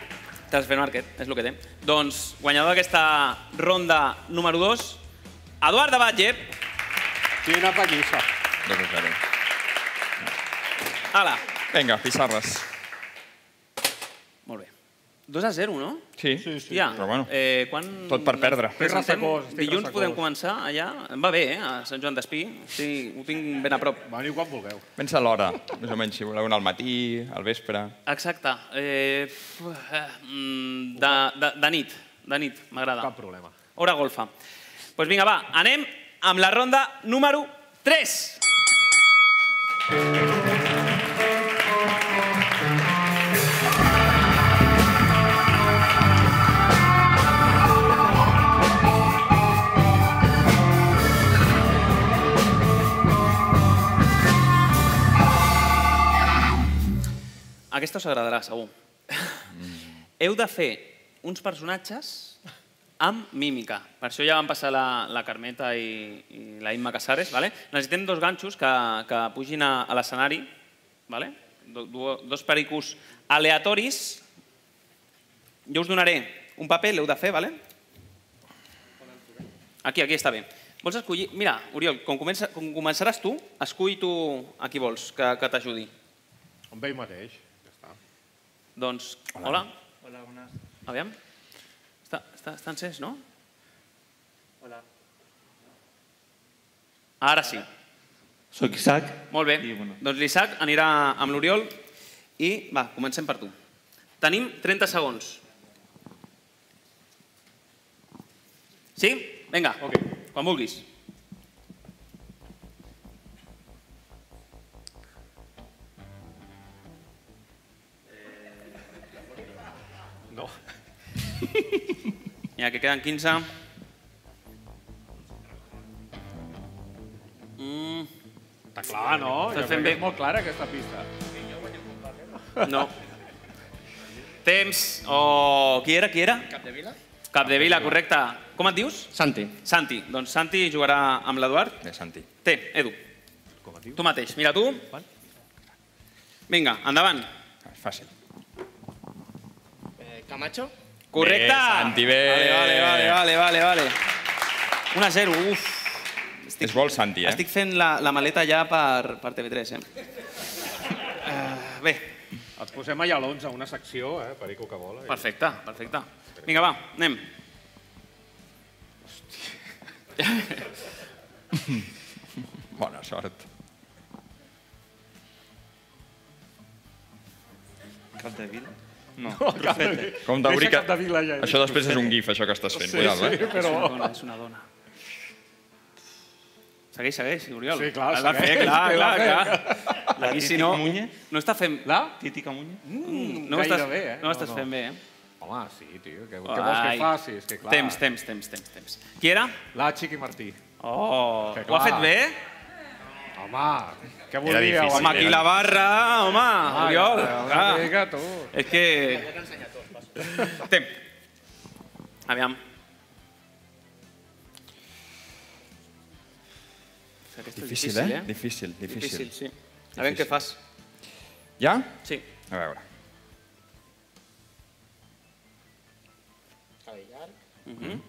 Transfer Market, és el que té. Doncs, guanyador d'aquesta ronda número dos, Eduard de Batlle. Quina pallissa. dos a zero. Ala. Vinga, pissarres. Molt bé. dos a zero, no? Sí, ja. però bueno, eh, quan tot per perdre. Presentem, dilluns podem començar allà. Em va bé, eh, a Sant Joan d'Espí. Sí, ho tinc ben a prop. Veniu quan vulgueu. Pensa l'hora, més o menys, si voleu anar al matí, al vespre. Exacte. Eh, de, de, de nit, de nit, m'agrada. Cap problema. Hora golfa. Doncs pues vinga, va, anem amb la ronda número tres. Aquesta us agradarà, segur. Heu de fer uns personatges amb mímica. Per això ja van passar la, la Carmeta i, i la Imma Casares. Vale? Necessitem dos ganxos que, que pugin a, a l'escenari. Vale? Do, do, dos pericos aleatoris. Jo us donaré un paper, l'heu de fer, vale? Aquí, aquí està bé. Vols escollir... Mira, Oriol, com, comença, com començaràs tu, escull tu a qui vols que, que t'ajudi. Amb ell mateix. Doncs, hola. Hola, bones. Aviam. Està, està, està encès, no? Hola. Ara sí. Soc Isaac. Molt bé. Doncs l'Isaac anirà amb l'Oriol i, va, comencem per tu. Tenim trenta segons. Sí? Vinga, quan vulguis. No. Ja que queden quinze. Mm. Està clar, no? Estàs Jo fent crec bé. que és molt clara aquesta pista. No. Temps. O... Qui era? Qui era? Capdevila. Capdevila, correcte. Com et dius? Santi. Santi. Doncs Santi jugarà amb l'Eduard. Bé, Santi. Té, Edu. Tu mateix. Mira tu. Vinga, endavant. Fàcil. Camacho. Correcte. Bé, Santi, bé. Vale, vale, vale, vale, vale. un a zero, uf. És bo el Santi, eh? Estic fent la, la maleta ja per, per T V tres, eh? Uh, bé. Els posem allà a l'onze, una secció, eh? Perico que vola. Perfecte, perfecte. Vinga, va, anem. Bona sort. Capdevila? No, No, Rufete. Com d'obrir Deixa que... Capdevila ja. Això després és un gif, això que estàs fent. Sí, Cuidado, sí, eh? però... És una dona, és una dona. Segueix, segueix, Oriol. Sí, clar, Has de fer, segueix, clar, que clar, la clar. La Aquí, si Titi no, Camuñe? no està fent... La? Titi Camuñe? Mm, no ho estàs, Gairebé, eh? no ho estàs fent bé, eh? Home, sí, tio. Què, què vols que Ai. faci? És que clar... Temps, temps, temps, temps, temps. Qui era? La Chiqui Martí. Oh, Que ho ha clar. fet bé? Home, què Era volia? difícil. Home, aquí la barra, home, Oriol. Una clar. mica, tu. És que... Temps. Aviam. Aquesta és Difícil, eh? Difícil, difícil. Difícil, sí. A veure què fas. Ja? Sí. A veure. Cabell llarg. Mhm.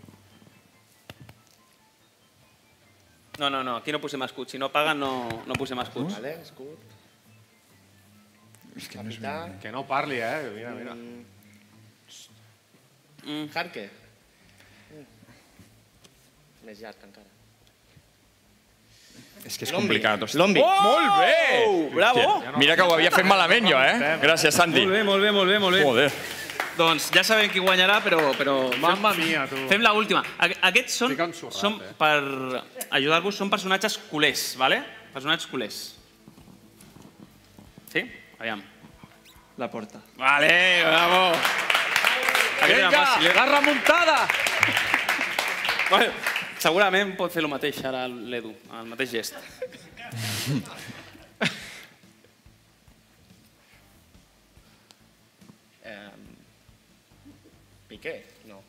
No, no, no, aquí no posem escuts. Si no paguen, no, no posem escuts. Vale, escut. És que no és... Capità. Que no parli, eh? Mira, mira. Mm. Jarque. Més llarg encara. És que és Lombi. complicat. hosti. Lombi. Oh! Molt bé! Bravo! Hòstia, mira que ho havia fet malament jo, eh? Gràcies, Santi. Molt bé, molt bé, molt bé, molt bé. Joder. Doncs ja sabem qui guanyarà, però... però Mamma mia, tu. Fem l'última. Aquests són, Estic ensorrat, són eh? per ajudar-vos, són personatges culers, vale? Personatges culers. Sí? Aviam. La porta. Vale, bravo. Aquest era Vinga, fàcil, eh? la remuntada! Bueno, segurament pot fer el mateix ara l'Edu, el mateix gest. Eh, Piqué, no.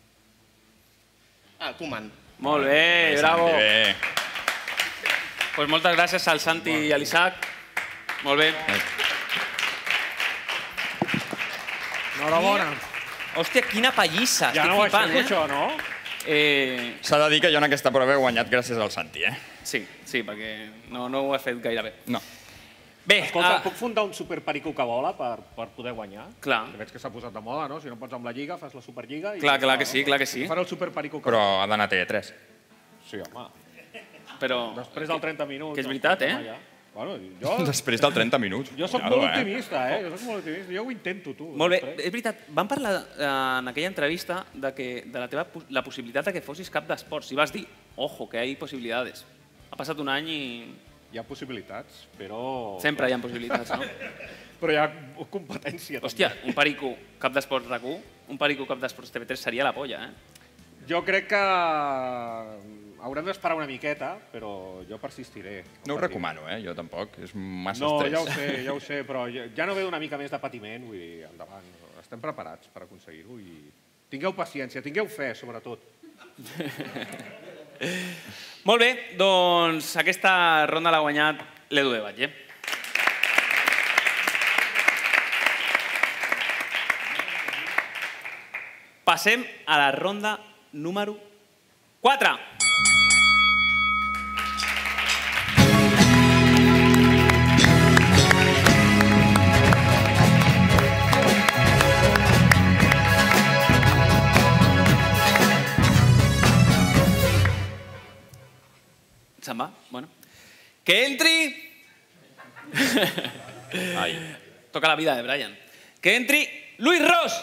Ah, Koeman. Molt bé, bravo. Santi, bé. Pues moltes gràcies al Santi i a l'Isaac. Molt bé. Enhorabona. Hòstia, quina pallissa. Ja no ho aixeco, això, no? S'ha de dir que jo en aquesta prova he guanyat gràcies al Santi, eh? Sí, sí, perquè no ho he fet gaire bé. No. Bé, escolta, puc fundar un superperico que vola per poder guanyar? Clar. Veig que s'ha posat de moda, no? Si no pots amb la Lliga, fas la Superliga... Clar, clar que sí, clar que sí. Faré el superperico que Però vola. ha d'anar a T V tres. Sí, home. Però... Després del trenta minuts... Que és veritat, eh? Bueno, jo... Després del trenta minuts. Jo soc molt optimista, eh? Jo soc molt optimista. Jo ho intento, tu. Molt bé, és veritat, vam parlar en aquella entrevista de la teva la possibilitat que fossis cap d'esports i vas dir, ojo, que hi ha possibilitats. Ha passat un any i... Hi ha possibilitats, però... Sempre hi ha possibilitats, no? Però hi ha competència, també. Hòstia, un perico cap d'esports RAC u, un perico cap d'esports T V tres seria la polla, eh? Jo crec que haurem d'esperar una miqueta, però jo persistiré. No ho recomano, eh? Jo tampoc. És massa no, estrès. No, ja ho sé, ja ho sé, però ja no ve una mica més de patiment, vull dir, endavant. Estem preparats per aconseguir-ho i tingueu paciència, tingueu fe, sobretot. Molt bé, doncs aquesta ronda l'ha guanyat l'Edu de Batlle. Passem a la ronda número quatre. Se'n va? Bueno. Que entri... Ai. Toca la vida de Brian. Que entri Luis Ros.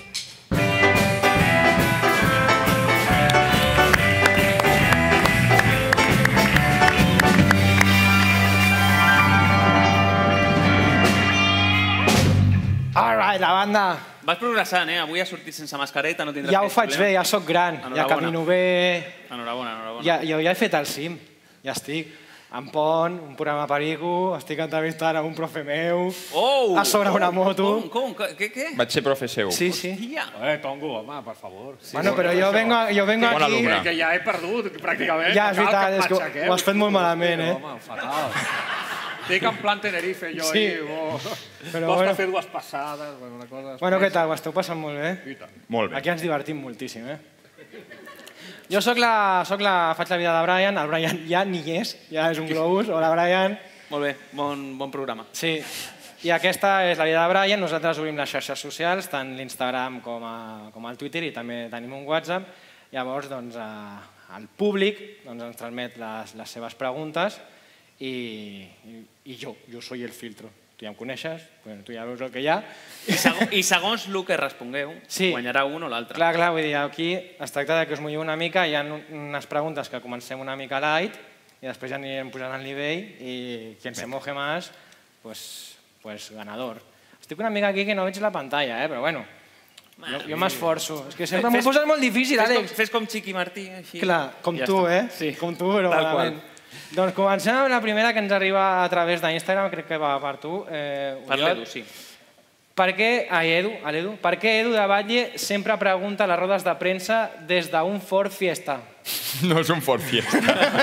All right, la banda. Vas progressant, eh? Avui has sortit sense mascareta, no tindràs Ja ho faig bé, ja sóc gran, ja camino bé... Enhorabona, enhorabona. Ja, jo ja he fet el cim, ja estic. En pont, un programa perico, estic entrevistant a un profe meu, oh, a sobre una moto... Com, com, què, què? Vaig ser profe seu. Sí, sí. Eh, Tongo, home, per favor. Sí, bueno, però jo vengo, jo vengo bon aquí... Que ja he perdut, pràcticament. Ja, és veritat, és que ho has fet molt malament, eh? Home, fatal. Estic en plan Tenerife, jo, Sí. i bo... Però Costa bueno. fer dues passades, bueno, una cosa... Bueno, què tal? Ho esteu passant molt bé? I tant. Molt bé. Aquí ens divertim moltíssim, eh? Jo soc la, soc la, faig la vida de Brian, el Brian ja ni hi és, ja és un globus. Hola, Brian. Molt bé, bon, bon programa. Sí, i aquesta és la vida de Brian. Nosaltres obrim les xarxes socials, tant l'Instagram com, a, com el Twitter, i també tenim un WhatsApp. Llavors, doncs, a, el públic doncs, ens transmet les, les seves preguntes i, i, i jo, jo soy el filtro. Tu ja em coneixes, bueno, tu ja veus el que hi ha. I, segons, i segons el que respongueu, Sí. guanyarà un o l'altre. Clar, clar, vull dir, aquí es tracta de que us mulliu una mica, hi ha unes preguntes que comencem una mica light i després ja anirem posant el nivell i qui se moje más, pues, pues ganador. Estic una mica aquí que no veig la pantalla, eh? Però bueno, jo, jo m'esforço. És que sempre m'ho poses molt difícil, fes Àlex. Com, fes com Chiqui Martí. Així. Clar, com Ja tu, està. eh? Sí. Com tu, però Tal malament. qual. Doncs comencem amb la primera que ens arriba a través d'Instagram, crec que va per tu. Eh, Per Oriol. l'Edu, sí. Per què, ai, Edu, a l'Edu, per què Edu de Batlle sempre pregunta a les rodes de premsa des d'un Ford Fiesta? No és un Ford Fiesta.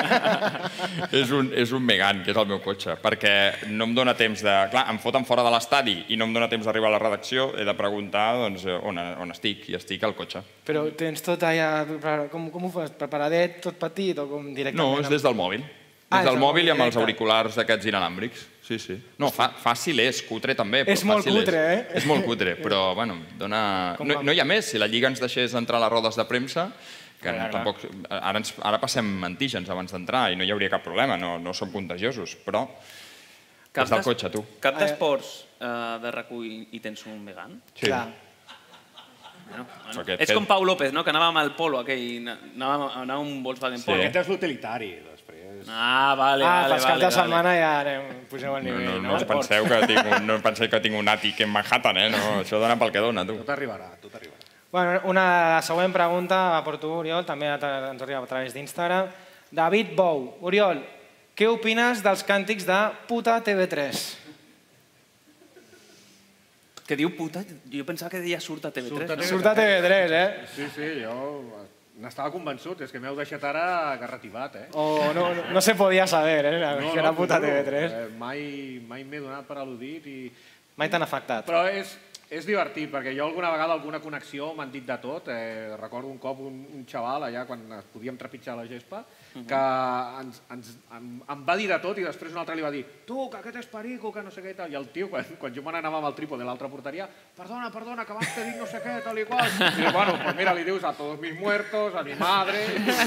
és, un, és un Megane, que és el meu cotxe, perquè no em dóna temps de... Clar, em foten fora de l'estadi i no em dóna temps d'arribar a la redacció, he de preguntar doncs, on, on estic, i estic al cotxe. Però tens tot allà... Com, com ho fas? Preparadet, tot petit o com directament? No, és des del mòbil. Ah, Des és del el mòbil i amb els directe. auriculars d'aquests inalàmbrics. Sí, sí. No, fa, fàcil és, cutre també. Però És molt fàcil cutre, eh? És molt cutre, però bueno, dona... Com No, va? no hi ha més, si la Lliga ens deixés entrar a les rodes de premsa, que Clar, clar. tampoc... Ara, ens, ara passem antígens abans d'entrar i no hi hauria cap problema, no, no som contagiosos, però Cap des del d'es- cotxe, tu. Cap d'esports eh, de RAC u i, i tens un Megane? Sí. Clar. Bueno, bueno. Aquest- És com Pau López, no? Que anava amb el Polo aquell, anava, anava amb un Volkswagen Sí. Polo. Aquest és l'utilitari, després. Ah, vale, Ah, vale, pels caps vale, de setmana ja anem, poseu el No, nivell, no, no? no, us penseu que tinc un, no penseu que tinc un àtic en Manhattan, eh? No, això dona pel que dona, tu. Tot arribarà, tot arribarà. Bueno, una, la següent pregunta va per tu, Oriol, també a tra- ens arriba a través d'Instagram. David Bou. Oriol, què opines dels càntics de Puta T V tres? Que diu puta, jo pensava que deia surt a T V tres. Surt a no? T V tres. Surt a T V tres, eh? Sí, sí, jo n'estava convençut, és que m'heu deixat ara garrativat, eh? O no, no, no se podia saber, eh? Que era Puta T V tres. Eh, mai mai m'he donat per al·ludit i... Mai t'han afectat. Però és, és divertit, perquè jo alguna vegada alguna connexió m'han dit de tot. Eh, recordo un cop un, un xaval allà quan podíem trepitjar la gespa que ens, ens, em, em va dir de tot i després un altre li va dir tu, que aquest és perico, que no sé què i tal. I el tio, quan, quan jo me n'anava amb el trípode de l'altra porteria, perdona, perdona, que abans t'he dit no sé què, tal i qual. I dic, bueno, pues mira, li dius a todos mis muertos, a mi madre...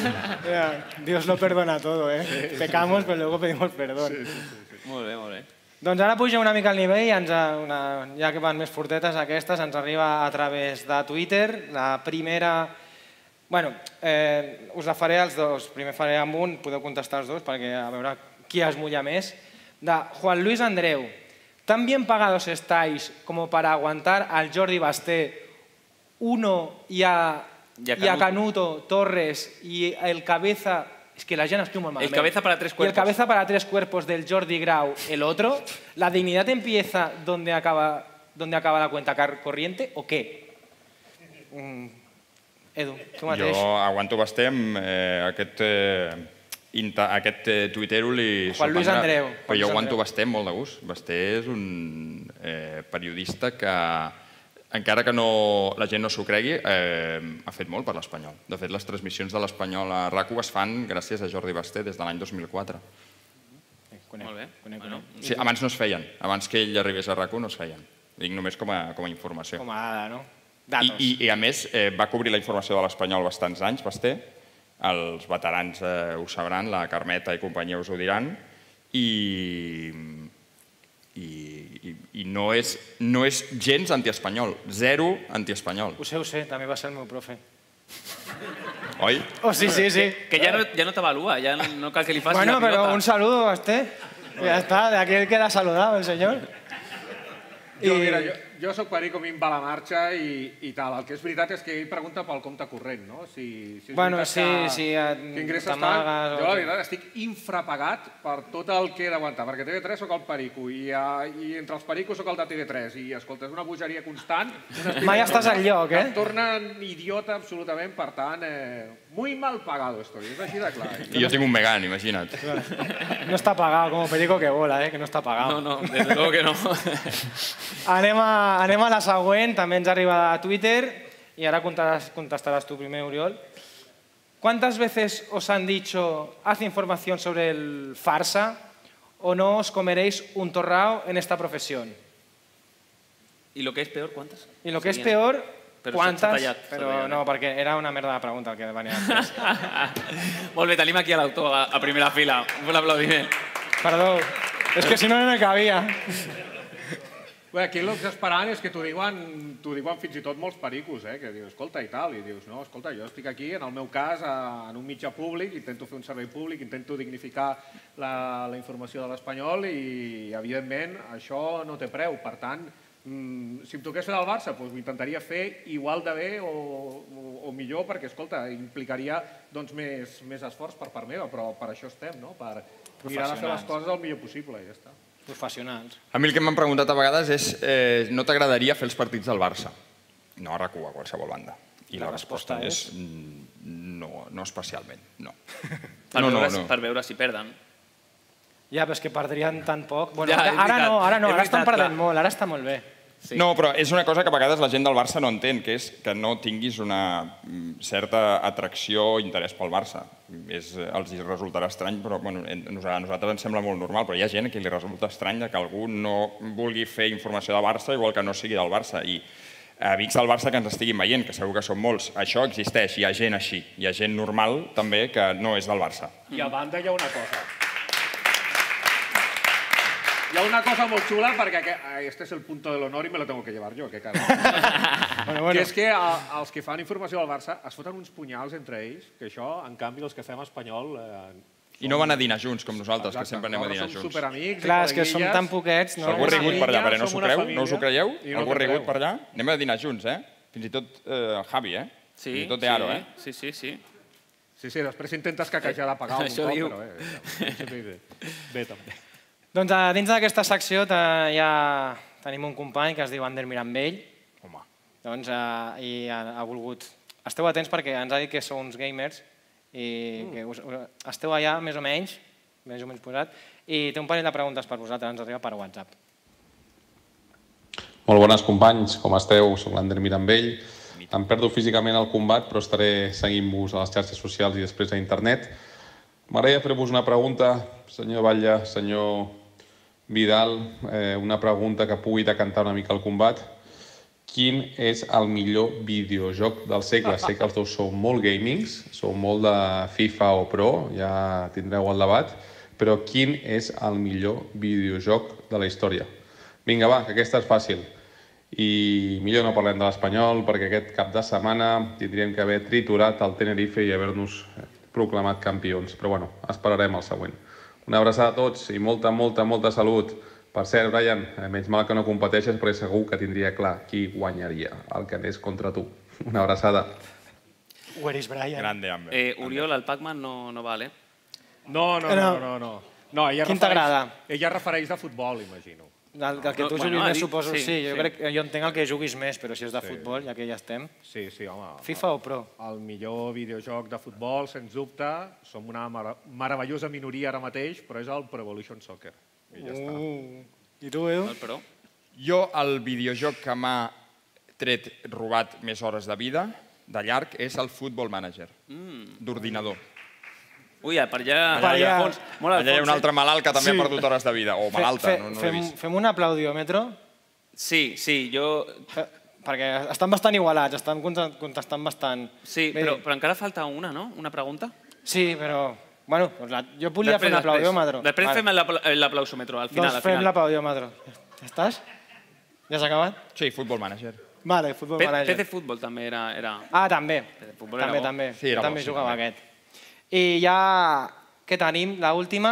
Dios lo perdona todo, eh? Sí, Pecamos, sí, però luego pedimos perdón. Sí, sí, sí. Molt bé, molt bé. Doncs ara puja una mica al nivell, ens, una, ja que van més fortetes aquestes, ens arriba a través de Twitter. La primera... Bueno, eh, us la faré als dos. Primer faré amb un, podeu contestar els dos, perquè a veure qui es mulla més. De Juan Luis Andreu. ¿Tan bien pagados estáis como para aguantar al Jordi Basté, uno y a, y a, Canuto. y a Canuto, Torres y el cabeza... Es que la gent escriu molt malament. El cabeza para tres cuerpos. Y el cabeza para tres cuerpos del Jordi Grau, el otro. ¿La dignidad empieza donde acaba, donde acaba la cuenta corriente o qué? Mm, Edu, tu mateix. Jo aguanto Basté amb eh, aquest, eh, inta, aquest eh, tuitero li Juan Luis Andreu. Però jo aguanto Basté amb molt de gust. Basté és un eh, periodista que, encara que no, la gent no s'ho cregui, eh, ha fet molt per l'Espanyol. De fet, les transmissions de l'Espanyol a RAC u es fan gràcies a Jordi Basté des de l'any dos mil quatre. Molt bé. Bueno. Sí, abans no es feien. Abans que ell arribés a RAC u no es feien. Dic només com a, com a informació. Com a dada, no? I, i, I a més, eh, va cobrir la informació de l'Espanyol bastants anys, Basté. Els veterans eh, ho sabran, la Carmeta i companyia us ho diran. I... I, i, i no, és, no és gens antiespanyol, zero antiespanyol. Ho sé, ho sé, també va ser el meu profe. Oi? Oh, sí, sí, sí. Que ja no, ja no t'avalua, ja no cal que li facis bueno, la pilota. Bueno, pero un saludo, Basté. Ya está, de aquí queda saludado el señor. Jo, mira, jo, jo soc perico, a mi em va la marxa i, i tal. El que és veritat és que ell pregunta pel compte corrent, no? Si, si és bueno, sí, que, sí, que ingresses tant. Jo, la veritat, estic infrapagat per tot el que he d'aguantar, perquè T V tres soc el perico i, uh, i entre els pericos soc el de T V tres i, escolta, és una bogeria constant. Mai estàs al lloc, eh? Em tornen idiota absolutament, per tant, eh, muy mal pagado estoy, és així de clar. I jo tinc un Megane, imagina't. No està pagado, como perico que vola, eh? Que no està pagado. No, no, desde luego que no. Anem a, anem a la següent, també ens arriba a Twitter, y ahora contestarás tú primero, Oriol. ¿Cuántas veces os han dicho, haz información sobre el farsa o no os comeréis un torrao en esta profesión? ¿Y lo que es peor, cuántas? Y lo que es peor, Però quantes? tallat, Però no, perquè era una merda de pregunta el que venia després. Molt bé, tenim aquí a l'autor a, a primera fila. Un aplaudiment. Perdó, és que si no no me cabia. Bé, aquí el que esperant és que t'ho diuen, t'ho diuen fins i tot molts pericos, eh? Que dius, escolta, i tal, i dius, no, escolta, jo estic aquí, en el meu cas, en un mitjà públic, intento fer un servei públic, intento dignificar la, la informació de l'Espanyol i, evidentment, això no té preu. Per tant, si em toqués fer del Barça, doncs ho intentaria fer igual de bé o, o, o millor, perquè, escolta, implicaria doncs, més, més esforç per part meva, però per això estem, no? Per mirar de fer les coses el millor possible, i ja està. Professionals. A mi el que m'han preguntat a vegades és eh, no t'agradaria fer els partits del Barça? No, a RAC u, a qualsevol banda. I la, la resposta, resposta és no, no especialment, no. Per, no, veure, no, no. per veure si perden. Ja, però és que perdrien tan poc. Bueno, ja, ara no, ara no, ara veritat, estan perdent clar. molt, ara està molt bé. Sí. No, però és una cosa que a vegades la gent del Barça no entén, que és que no tinguis una certa atracció o interès pel Barça. És, els resultarà estrany, però bueno, a nosaltres ens sembla molt normal, però hi ha gent a qui li resulta estrany que algú no vulgui fer informació de Barça igual que no sigui del Barça. I amics del Barça que ens estiguin veient, que segur que són molts, això existeix, hi ha gent així. Hi ha gent normal també que no és del Barça. I a banda hi ha una cosa. Hi ha una cosa molt xula, perquè este és el punto de l'honor i me lo tengo que llevar jo, que cara. bueno, bueno. Que és que els que fan informació del Barça es foten uns punyals entre ells, que això, en canvi, els que fem espanyol... Eh, I no van a dinar junts, com nosaltres, exacte, que sempre anem a dinar junts. Som superamics. Clar, és que som tan poquets. No? Algú ha rigut per allà, però no us ho creu? No us ho creieu? No Algú ha rigut per allà? Anem a dinar junts, eh? Fins i tot eh, Javi, eh? Sí, Fins i tot Tearo, sí, eh? Sí, sí, sí. Sí, sí, després intentes caquejar de pagar un Això cop, diu. però bé, bé també. Doncs dins d'aquesta secció ja tenim un company que es diu Ander Mirambell. Home. Doncs, i ha volgut... Esteu atents perquè ens ha dit que sou uns gamers i que esteu allà més o menys, més o menys posat, i té un parell de preguntes per vosaltres, ens arriba per WhatsApp. Molt bones companys, com esteu? Soc l'Ander Mirambell. Em perdo físicament al combat, però estaré seguint-vos a les xarxes socials i després a internet. M'agradaria fer-vos una pregunta, senyor Batlle, senyor Vidal, eh, una pregunta que pugui decantar una mica el combat. Quin és el millor videojoc del segle? Sé que els dos sou molt gamings, sou molt de FIFA o Pro, ja tindreu el debat, però quin és el millor videojoc de la història? Vinga, va, que aquesta és fàcil. I millor no parlem de l'Espanyol, perquè aquest cap de setmana tindríem que haver triturat el Tenerife i haver-nos proclamat campions. Però bueno, esperarem el següent. Una abraçada a tots i molta, molta, molta salut. Per cert, Brian, menys mal que no competeixes, perquè segur que tindria clar qui guanyaria el que anés contra tu. Una abraçada. Where is Brian? Grande, Amber. Eh, Oriol, el Pac-Man no, no val, eh? No, no, no, no. no. no ella Quin refereix- t'agrada? Ella refereix de futbol, imagino. El, el que tu No, juguis bueno, ha més, dit- suposo, sí, sí. Jo, sí. crec, jo entenc el que juguis més, però si és de Sí. futbol, ja que ja estem... Sí, sí, home. FIFA o Pro? El millor videojoc de futbol, sens dubte. Som una mara- meravellosa minoria ara mateix, però és el Pro Evolution Soccer. I ja està. Uh, I tu, Edu? El Pro? Jo, el videojoc que m'ha tret, robat més hores de vida, de llarg, és el Football Manager, Mm. d'ordinador. Ui, per allà... Allà hi ha- al fons, molt al allà hi ha un fons, altre malalt que també Sí. ha perdut hores de vida, o Fe- malalta, fe- no, no l'he fem, vist. fem un aplaudiòmetre? Sí, sí, jo... Perquè estan bastant igualats, estan conte- contestant bastant... Sí, Bé, però, però encara falta una, no? Una pregunta? Sí, però... Bueno, doncs la, jo volia fer un Després, aplaudiòmetre. Després Vale. fem l'apla- l'aplausòmetre, al final. Doncs al fem final. l'aplaudiòmetre. Ja estàs? Ja s'ha acabat? Sí, Football Manager. Vale, Football P- Manager. P C Futbol també era... era... Ah, també. futbol era També, bo. també. Sí, era Jo també bo, sí, jugava també. aquest. I ja... Què tenim? L'última?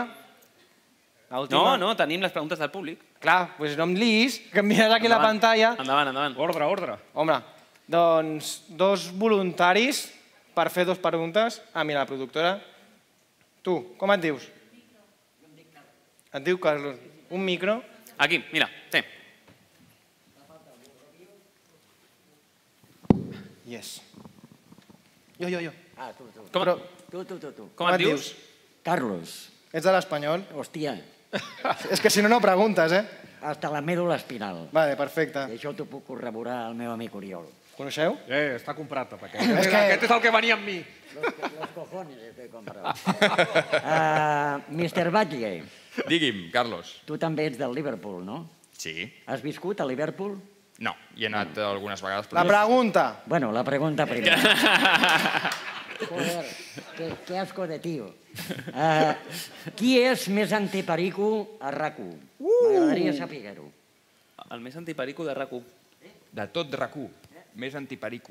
No, no, tenim les preguntes del públic. Clar, doncs no em liis, que em mires aquí la Endavant. pantalla. Endavant, endavant. Ordre, ordre. Home, doncs dos voluntaris per fer dues preguntes a mi, la productora. Tu, com et dius? Et diu Carlos. Un micro. Aquí, mira, sí. Yes. Jo, jo, jo. Ah, tu, tu. Com, Però, Tu, tu, tu, tu. com et dius? Carlos. Ets de l'Espanyol? Hòstia, És que si no, no preguntes, eh? hasta la médula espinal. Vale, perfecte. I això t'ho puc corroborar al meu amic Oriol. Coneixeu? Eh, està comprat, aquest. És que- Aquest és el que venia amb mi. Los, los cojones estoy comprado. Uh, mister Batlle, Digui'm, Carlos. tu també ets del Liverpool, no? Sí. Has viscut a Liverpool? No, hi he anat algunes vegades. La pregunta. Bueno, la pregunta primera. Joder, qué, qué asco de tío. Uh, qui és més antiperico a RAC u? M'agradaria saber-ho. El més antiperico de RAC u. De tot RAC u. Més antiperico.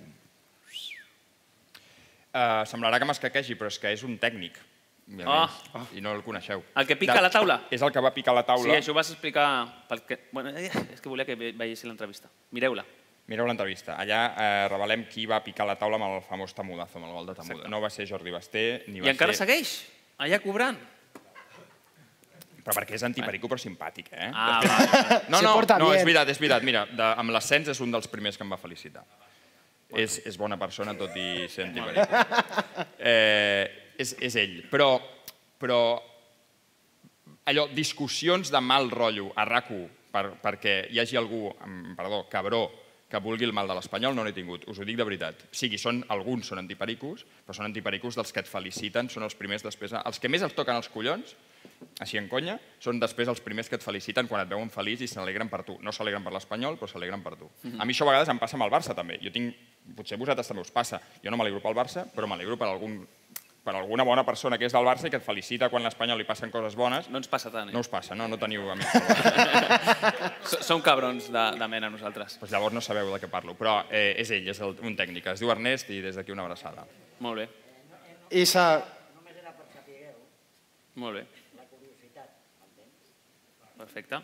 Uh, semblarà que m'escaquegi, però és que és un tècnic. Ah. I no el coneixeu. El que pica a la taula? És el que va picar a la taula. Sí, això ho vas explicar... Perquè... Bueno, eh, és que volia que ve- veiessin l'entrevista. Mireu-la. Mireu l'entrevista. Allà eh, revelem qui va picar la taula amb el famós tamudazo, amb el gol de tamuda. Exacte. No va ser Jordi Basté, ni I va encara ser... segueix, allà cobrant. Però perquè és antiperico, però simpàtic, eh? Ah, Després- No, Se no, porta no, bien. és veritat, és veritat. Mira, de, amb l'ascens és un dels primers que em va felicitar. És, és bona persona, tot i ser antiperico. Eh, és, és ell. Però, però allò, discussions de mal rotllo a RAC u per, perquè hi hagi algú, em- perdó, cabró, que vulgui el mal de l'Espanyol, no n'he tingut. Us ho dic de veritat. O sigui, són, alguns són antipericos, però són antipericos dels que et feliciten, són els primers després... Els que més els toquen els collons, així en conya, són després els primers que et feliciten quan et veuen feliç i s'alegren per tu. No s'alegren per l'Espanyol, però s'alegren per tu. Mhm. A mi això a vegades em passa amb el Barça, també. Jo tinc... Potser a vosaltres també us passa. Jo no m'alegro pel Barça, però m'alegro per algun per alguna bona persona que és del Barça i que et felicita quan l'Espanyol li passen coses bones. No ens passa tant, eh? No us passa, no? No teniu amics del Barça. S- Som cabrons de, de mena, nosaltres. Pues llavors no sabeu de què parlo, però eh, és ell, és el, un tècnic. Es diu Ernest i des d'aquí una abraçada. Molt bé, I sa... molt bé. Perfecte.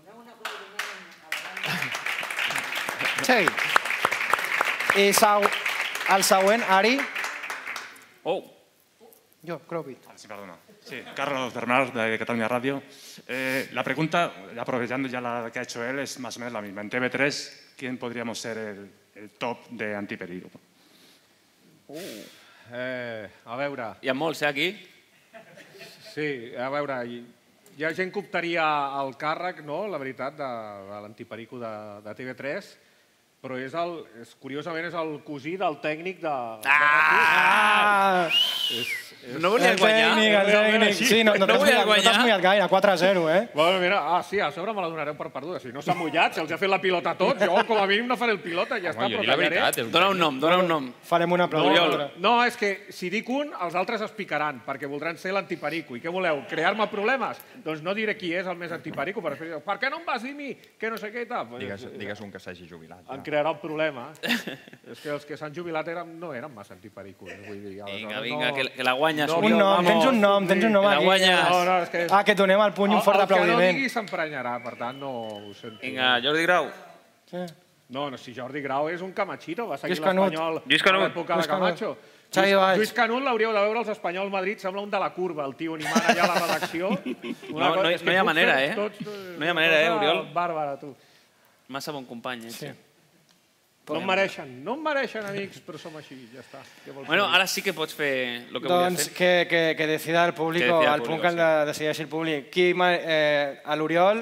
Segui. I sau... el següent, Ari. Oh. Jo, Cropit. Sí, perdona. Sí, Carlos Bernal, de Cataluña Radio. Eh, la pregunta, aprovechando ya la que ha hecho él, es más o menos la misma. En T V tres, ¿quién podríamos ser el, el top de antiperico? Uh. Eh, a veure... Hi ha molts, eh, aquí? Sí, a veure, hi- hi ha gent que optaria al càrrec, no?, la veritat, de, de l'antiperico de, de T V tres, però és el, és, curiosament és el cosí del tècnic de... Ah! És, és... No volies guanyar? El tècnic, el tècnic. Sí, no, no t'has mullat, no t'has mullat gaire, quatre a zero, eh? Bueno, mira, ah, sí, a sobre me la donareu per perduda. Si no s'ha mullat, si els ha fet la pilota a tots, jo com a mínim no faré el pilota, ja està, però tallaré. Dóna un nom, dóna un nom. Farem una aplaudiment. No, no, és que si dic un, els altres es picaran, perquè voldran ser l'antiperico. I què voleu, crear-me problemes? Doncs no diré qui és el més antiperico, per després dir, per què no em vas dir mi? Que no sé què i tal. Digues, digues un que s'hagi jubilat. Em crearà un problema. És que els que s'han jubilat eren, no eren massa antipericos. Vull dir, vinga, vinga, que, que la guanyes. No, un nom, tens un nom, tens un nom aquí. No, no, és que... Ah, que et donem al puny un fort aplaudiment. El que no digui s'emprenyarà, per tant no ho sento. Vinga, Jordi Grau. No, no, si Jordi Grau és un Camachito, va seguir Lluís Canut. l'Espanyol Lluís a Canut. l'època de Camacho. Xavi Lluís, Valls. Lluís Canut l'hauríeu de veure als Espanyol Madrid, sembla un de la curva, el tio animant allà a la redacció. No, no, hi- no hi ha manera, eh? No hi ha manera, eh, Oriol? Bàrbara, tu. Massa bon company, eh? Sí. No em mereixen, no em mereixen, amics, però som així, ja està. Què vols Bueno, dir? ara sí que pots fer el que Doncs volies fer. que, que, que decida el públic, Que decida el al punt público, que el de, decideixi el públic. Qui, ma- eh, a l'Oriol...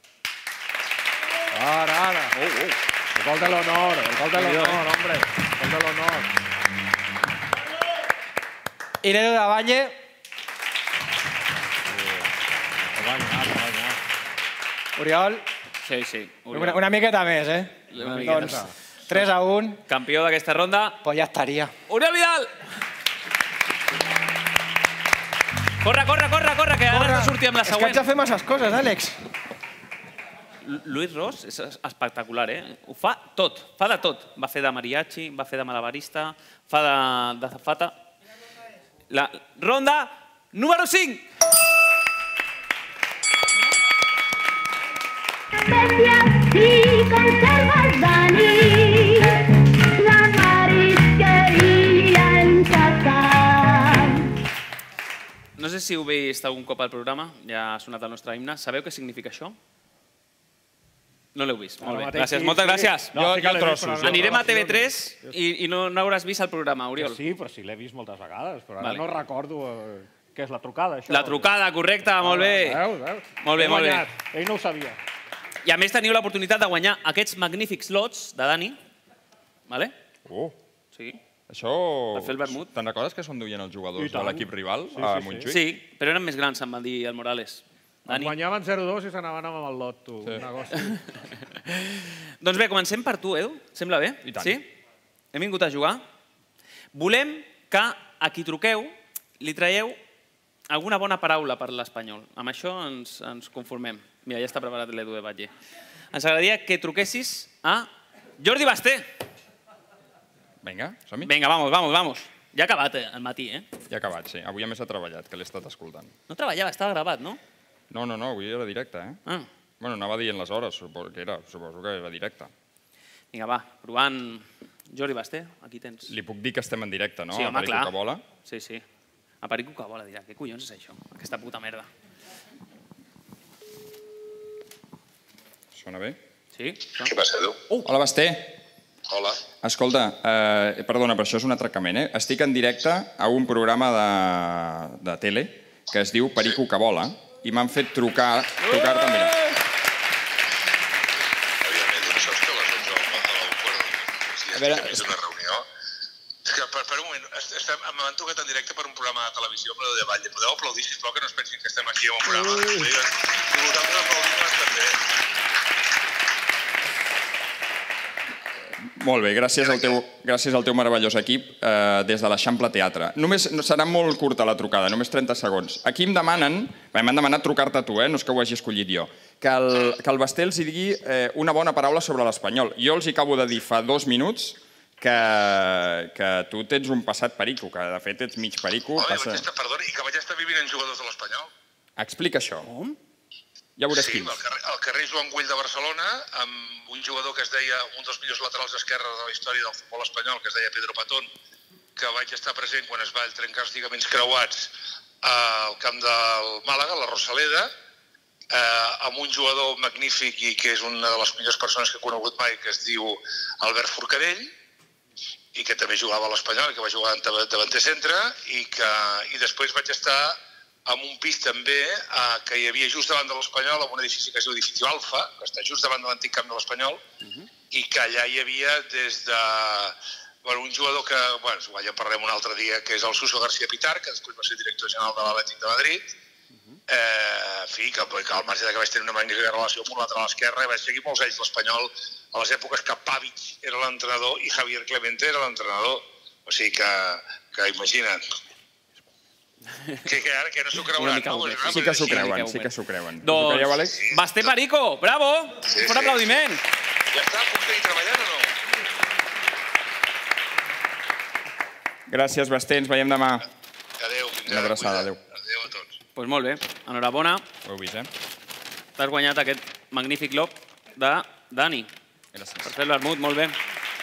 Ara, ara. Oh, oh. El gol de l'honor, el gol de l'honor, hombre. El gol de l'honor. Irene de Valle. Oriol. Sí, sí. Una, una miqueta més, eh? Una miqueta. Doncs tres a un. Campió d'aquesta ronda. Pues ja estaria. Oriol Vidal! Corre, corre, corre, corre, que ara has de sortir amb la És que següent. haig de fer masses coses, Àlex. Luis Ros és espectacular, eh? Ho fa tot, fa de tot. Va fer de mariachi, va fer de malabarista, fa de, de zafata. La ronda número cinc. Y conservas Dani, la marisquería en casa. No sé si heu vist algun cop al programa, ja ha sonat el nostre himne. Sabeu què significa això? No l'heu vist. Molt bé. Gràcies, moltes gràcies. No, sí que l'he vist, però no. Anirem a T V tres i, i no, no hauràs vist el programa, Oriol. Sí, però sí, l'he vist moltes vegades, però ara Vale. no recordo eh, què és la trucada, això. La trucada, correcte, molt bé. Veus, veus? Molt bé, He molt bé. guanyat. Ell no ho sabia. I a més teniu l'oportunitat de guanyar aquests magnífics lots de Dani. Vale? Oh. Sí. Això... Per fer el vermut. Te'n recordes que s'enduien els I jugadors tant. de l'equip rival Sí, a sí, sí. Montjuïc? Sí, però eren més grans, em va dir el Morales. Dani. Guanyaven zero dos i s'anaven amb el lot, tu. Sí. Un negoci. Doncs bé, comencem per tu, Edu. Sembla bé? I tant. Sí? Hem vingut a jugar. Volem que a qui truqueu li traieu alguna bona paraula per l'espanyol. Amb això ens, ens conformem. Mira, ja està preparat l'Edu de Batlle. Ens agradaria que truquessis a Jordi Basté. Vinga, som-hi. Vinga, vamos, vamos, vamos. Ja ha acabat eh, el matí, eh? Ja ha acabat, sí. Avui a més ha treballat, que l'he estat escoltant. No treballava, estava gravat, no? No, no, no, avui era directe, eh? Ah. Bueno, anava dient les hores, suposo que era, suposo que era directe. Vinga, va, provant Jordi Basté, aquí tens. Li puc dir que estem en directe, no? Sí, home, A Perico clar. que vola. Sí, sí. A Perico que vola, dirà. Què collons és això? Aquesta puta merda. Sona bé? Sí? Què passa, Edu? Hola, Basté. Hola. Escolta, eh, perdona, però això és un atracament, eh? Estic en directe a un programa de, de tele que es diu Perico que vola i m'han fet trucar... trucar-te, mira. Evidentment, doncs saps que a les onze al quart si A veure, estem en una reunió... És que, per, per un moment, est- estem, m'han trucat en directe per un programa de televisió amb la de Batlle. Podeu aplaudir, sisplau, que no es pensin que estem aquí en un programa? Sí, i vosaltres aplaudim també. Molt bé, gràcies al teu, gràcies al teu meravellós equip eh, des de l'Eixample Teatre. Només, no, serà molt curta la trucada, només trenta segons. Aquí em demanen, bé, m'han demanat trucar-te a tu, eh, no és que ho hagi escollit jo, que el, que el Basté els hi digui eh, una bona paraula sobre l'espanyol. Jo els hi acabo de dir fa dos minuts que, que tu tens un passat perico, que de fet ets mig perico. Home, Passa... vaig estar, perdoni, i que vaig estar vivint en jugadors de l'Espanyol. Explica això. Com? Ja veuràs Sí, quins. al carrer, al carrer Joan Güell de Barcelona, amb un jugador que es deia, un dels millors laterals esquerres de la història del futbol espanyol, que es deia Pedro Patón, que vaig estar present quan es va trencar els lligaments creuats al camp del Màlaga, la Rosaleda, eh, amb un jugador magnífic i que és una de les millors persones que he conegut mai, que es diu Albert Forcadell, i que també jugava a l'Espanyol, i que va jugar en davanter centre, i, que, i després vaig estar amb un pis també que hi havia just davant de l'Espanyol, en un edifici que es diu Edifici Alfa, que està just davant de l'antic camp de l'Espanyol, i que allà hi havia des de un jugador que, bueno, ja en parlem un altre dia, que és el Suso García Pitar, que després va ser director general de l'Atlètic de Madrid, en fi, que al marge que vaig tenir una magnífica relació amb un lateral esquerre, vaig seguir molts anys l'Espanyol a les èpoques que Pavic era l'entrenador i Javier Clemente era l'entrenador. O sigui que, imagina't, que ara que no s'ho creuran. Sí que s'ho creuen, sí que s'ho creuen. Doncs, Basté Perico, bravo! Un fort aplaudiment. Ja està, puc seguir treballant o no? Gràcies, Basté, ens veiem demà. Adéu, fins ara. Una abraçada, adéu. Adéu a tots. Doncs molt bé, enhorabona. Ho heu vist, eh? T'has guanyat aquest magnífic glob de Dani. Gràcies. Per fer el vermut, molt bé.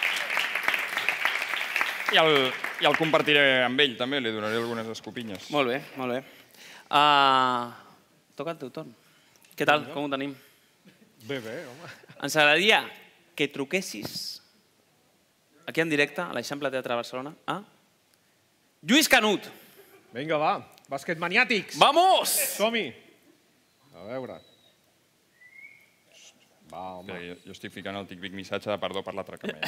I el compartiré amb ell, també, li donaré algunes escopinyes. Molt bé, molt bé. Toca el teu torn. Què tal, com ho tenim? Bé, bé, home. Ens agradaria que truquessis aquí en directe, a l'Eixample Teatre de Barcelona, a Lluís Canut. Vinga, va, bàsquet maniàtics. Vamos! Som-hi. A veure. Va, home. Jo estic ficant el tic-vic missatge de perdó per l'atracament.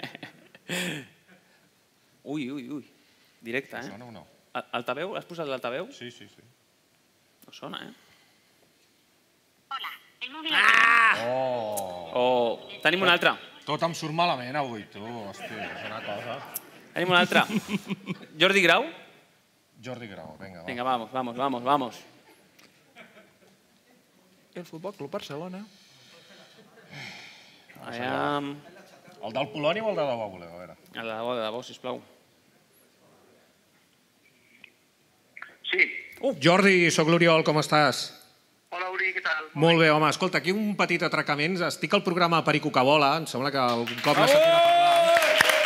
Ui, ui, ui. Directe, eh? Sona o no? Altaveu? Has posat l'altaveu? Sí, sí, sí. No sona, eh? Hola, el móvil... Ah! Oh! Tenim un altre. Tot em surt malament avui, tu. Hòstia, és una cosa... Tenim un altre. Jordi Grau? Jordi Grau, vinga, va. Vinga, vamos, vamos, vamos, vamos. El Futbol Club Barcelona. Aviam... El del Polònia o el de debò, voleu? A veure. El de debò, de debò, sisplau. Sí. Uh, Jordi, soc l'Oriol, com estàs? Hola, Uri, què tal? Molt bé, home. Escolta, aquí un petit atracament. Estic al programa Perico que vola. Em sembla que algun cop n'ha sentit a parlar.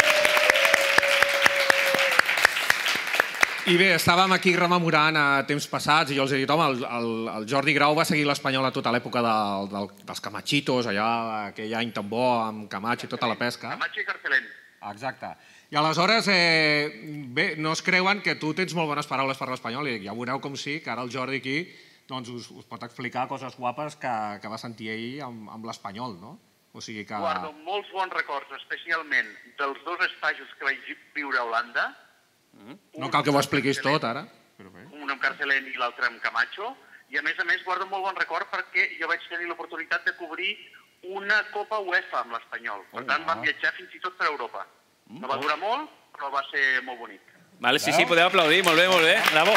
I bé, estàvem aquí rememorant a temps passats i jo els he dit, home, el, el, el Jordi Grau va seguir l'Espanyol a tota l'època de, de, dels Camachitos, allà, aquell any tan bo, amb Camacho i tota la pesca. Camacho i Carcelén. Exacte. I aleshores, eh, bé, no es creuen que tu tens molt bones paraules per l'Espanyol i ja veureu com sí, que ara el Jordi aquí doncs, us, us pot explicar coses guapes que, que va sentir ell amb, amb l'Espanyol, no? O sigui que... Guardo molts bons records, especialment dels dos estajos que vaig viure a Holanda. No cal que ho expliquis tot, ara. Un amb Carcelén i l'altre amb Camacho. I a més a més guardo molt bon record perquè jo vaig tenir l'oportunitat de cobrir una Copa UEFA amb l'Espanyol. Per tant, vam viatjar fins i tot per Europa. No va durar molt, però va ser molt bonic. Vale, sí, sí, podeu aplaudir. Molt bé, molt bé. Bravo.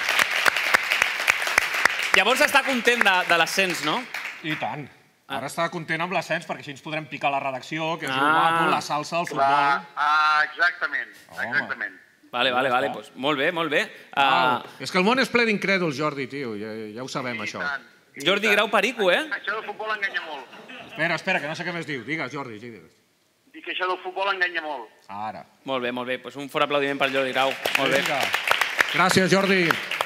Llavors està content de, de l'ascens, no? I tant. Ara està content amb l'ascens perquè així ens podrem picar a la redacció, que és Ah. la salsa del Clar, futbol. ah, exactament, exactament. Vale, vale, vale. Pues, molt bé, molt bé. Au. Uh, És que el món és ple d'incrèduls, Jordi, tio. Ja, ja ho sabem, això. Jordi Grau Perico, eh? Això del futbol enganya molt. Espera, espera, que no sé què més diu. Digues, Jordi, digues. Dic que això del futbol enganya molt. Ara. Molt bé, molt bé. Pues un fort aplaudiment per Jordi Grau. Molt bé. Gràcies, Jordi.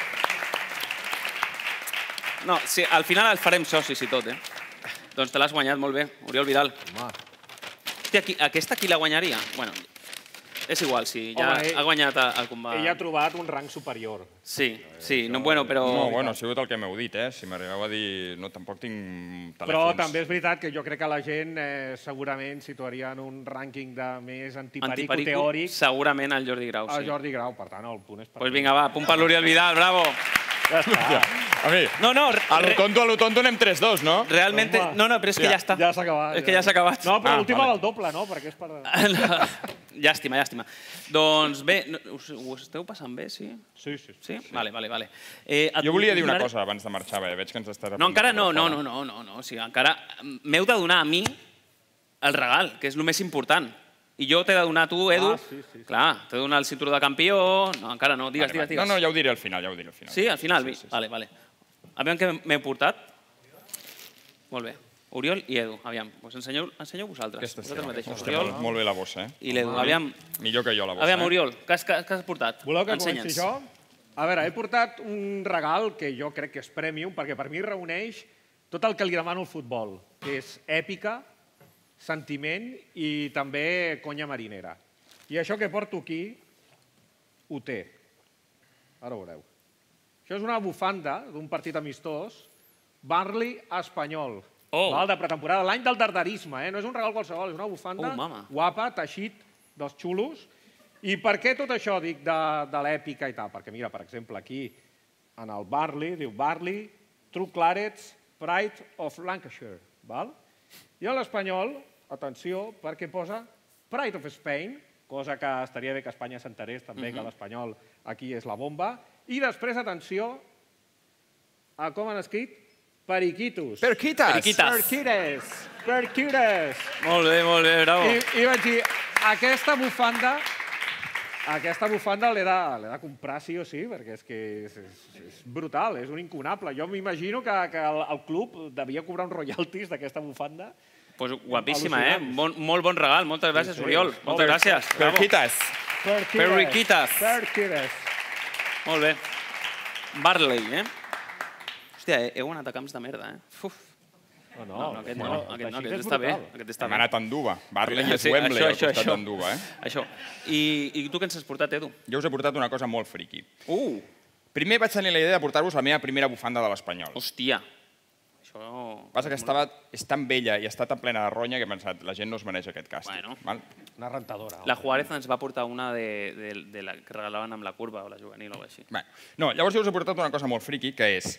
No, sí, al final els farem socis i tot, eh? Doncs te l'has guanyat molt bé, Oriol Vidal. Home. Hòstia, qui, aquesta qui la guanyaria? Bueno, és igual, si ja Home, ell- ha guanyat el combat. Ell ha trobat un rang superior. Sí, sí, no, bueno, però... No, bueno, ha sigut el que m'heu dit, eh? Si m'arribeu a dir... No, tampoc tinc telèfons. Però també és veritat que jo crec que la gent eh, segurament situaria en un rànquing de més antiperico, Antiperico, teòric segurament el Jordi Grau, a sí. Jordi Grau. Per tant, el punt és per... Doncs pues vinga, va, punt per l'Oriol Vidal, bravo. Ja està. A mi, No, no, a lo tonto, a lo tonto anem tres dos, no? realment... No, no, però és que ja està. Ja s'ha acabat. És que ja s'ha acabat. No, però Ah, l'última vale. del doble, no? Perquè és per... Llàstima, llàstima. Doncs bé, no- us, ho esteu passant bé, sí? Sí, sí. Sí? Vale, vale, vale. Eh, et Jo volia dir una donaré- cosa abans de marxar, bé, veig que ens estàs... No, encara no, no, no, no, no, no. O sigui, encara m'heu de donar a mi el regal, que és el més important. I jo t'he de donar a tu, Edu. Ah, sí, sí, sí. Clar, t'he de donar el cinturó de campió. No, encara no. Digues, Vale, digues, vale. digues. No, no, ja ho diré al final, ja ho diré al final. Sí, al final? Sí, sí, sí. Vale, vale. Aviam què m'he portat. Molt bé. Oriol i Edu, aviam. Us ensenyeu, ensenyeu vosaltres. Aquesta vosaltres seva. mateixos. Ostres, Oriol molt, molt bé la bossa, eh? i l'Edu. Aviam, Millor que jo, la bossa, aviam eh? Oriol, què has, què has- què has portat? Voleu que comenci Ensenya'ns. jo? A veure, he portat un regal que jo crec que és premium, perquè per mi reuneix tot el que li demano al futbol, que és èpica, sentiment i també conya marinera. I això que porto aquí ho té. Ara ho veureu. Això és una bufanda d'un partit amistós, Burnley-Espanyol, de pretemporada, l'any del dardarisme, no és un regal qualsevol, és una bufanda guapa, teixit dels xulos. I per què tot això dic de l'èpica i tal? Perquè mira, per exemple, aquí en el Burnley, diu Burnley, True Clarets, Pride of Lancashire. I a l'Espanyol, atenció, perquè posa Pride of Spain, cosa que estaria bé que Espanya s'enterés també, que l'Espanyol aquí és la bomba. I després, atenció, a com han escrit Periquitos. Periquitas. Periquitas. Periquitas. Molt bé, molt bé, bravo. I vaig dir, aquesta bufanda... Aquesta bufanda l'he de comprar sí o sí, perquè és que és brutal, és un incunable. Jo m'imagino que el club devia cobrar uns royalties d'aquesta bufanda. Pues guapíssima, eh? Molt bon regal. Moltes gràcies, Oriol. Moltes gràcies. Periquitas. Periquitas. Periquitas. Molt bé. Barley, eh? Hòstia, heu anat a camps de merda, eh? Uf. No, no, aquest no, aquest està bé. Hem anat a Anduva. Barley és Wembley al costat d'Anduva, eh? Això. I tu què ens has portat, Edu? Jo us he portat una cosa molt friqui. Primer vaig tenir la idea de portar-vos la meva primera bufanda de l'Espanyol. Hòstia. Això... Passa que és tan vella i està tan plena de ronya que he pensat, la gent no es mereix aquest càstig. Una rentadora. La Juárez ens va portar una que regalaven amb la curva o la juvenil o així. No, llavors jo us he portat una cosa molt friqui, que és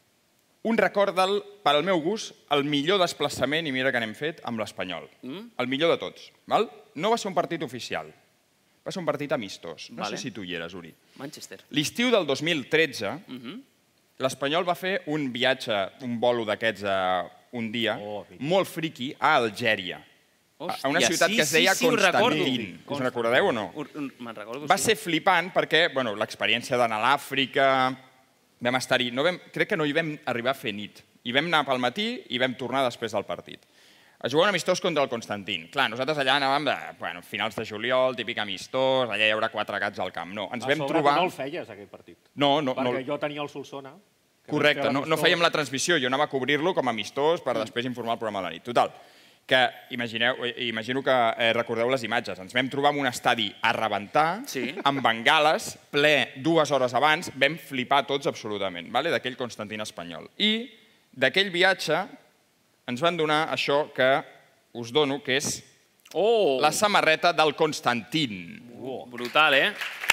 un record del, per al meu gust, el millor desplaçament, i mira que n'hem fet, amb l'Espanyol. El millor de tots. No va ser un partit oficial, va ser un partit amistós. No sé si tu hi eres, Uri. Manchester. L'estiu del dos mil tretze, l'Espanyol va fer un viatge, un bolo d'aquests un dia, molt friqui, a Algèria. A una ciutat que es deia Constantin. Us recordeu o no? Me'n recordo. Va ser flipant perquè l'experiència d'anar a l'Àfrica... Vam estar-hi, crec que no hi vam arribar a fer nit. Hi vam anar pel matí i vam tornar després del partit. A jugar un amistós contra el Constantin. Clar, nosaltres allà anàvem de finals de juliol, típic amistós, allà hi haurà quatre gats al camp. No, ens vam trobar... No el feies, aquest partit. No, no. Perquè jo tenia el Solsona. Correcte, no fèiem la transmissió, jo anava a cobrir-lo com a amistós per després informar el programa de la nit. Total, que imagino que recordeu les imatges. Ens vam trobar en un estadi a rebentar, amb bengales, ple dues hores abans, vam flipar tots absolutament, d'aquell Constantin espanyol. I d'aquell viatge ens van donar això que us dono, que és la samarreta del Constantin. Brutal, eh?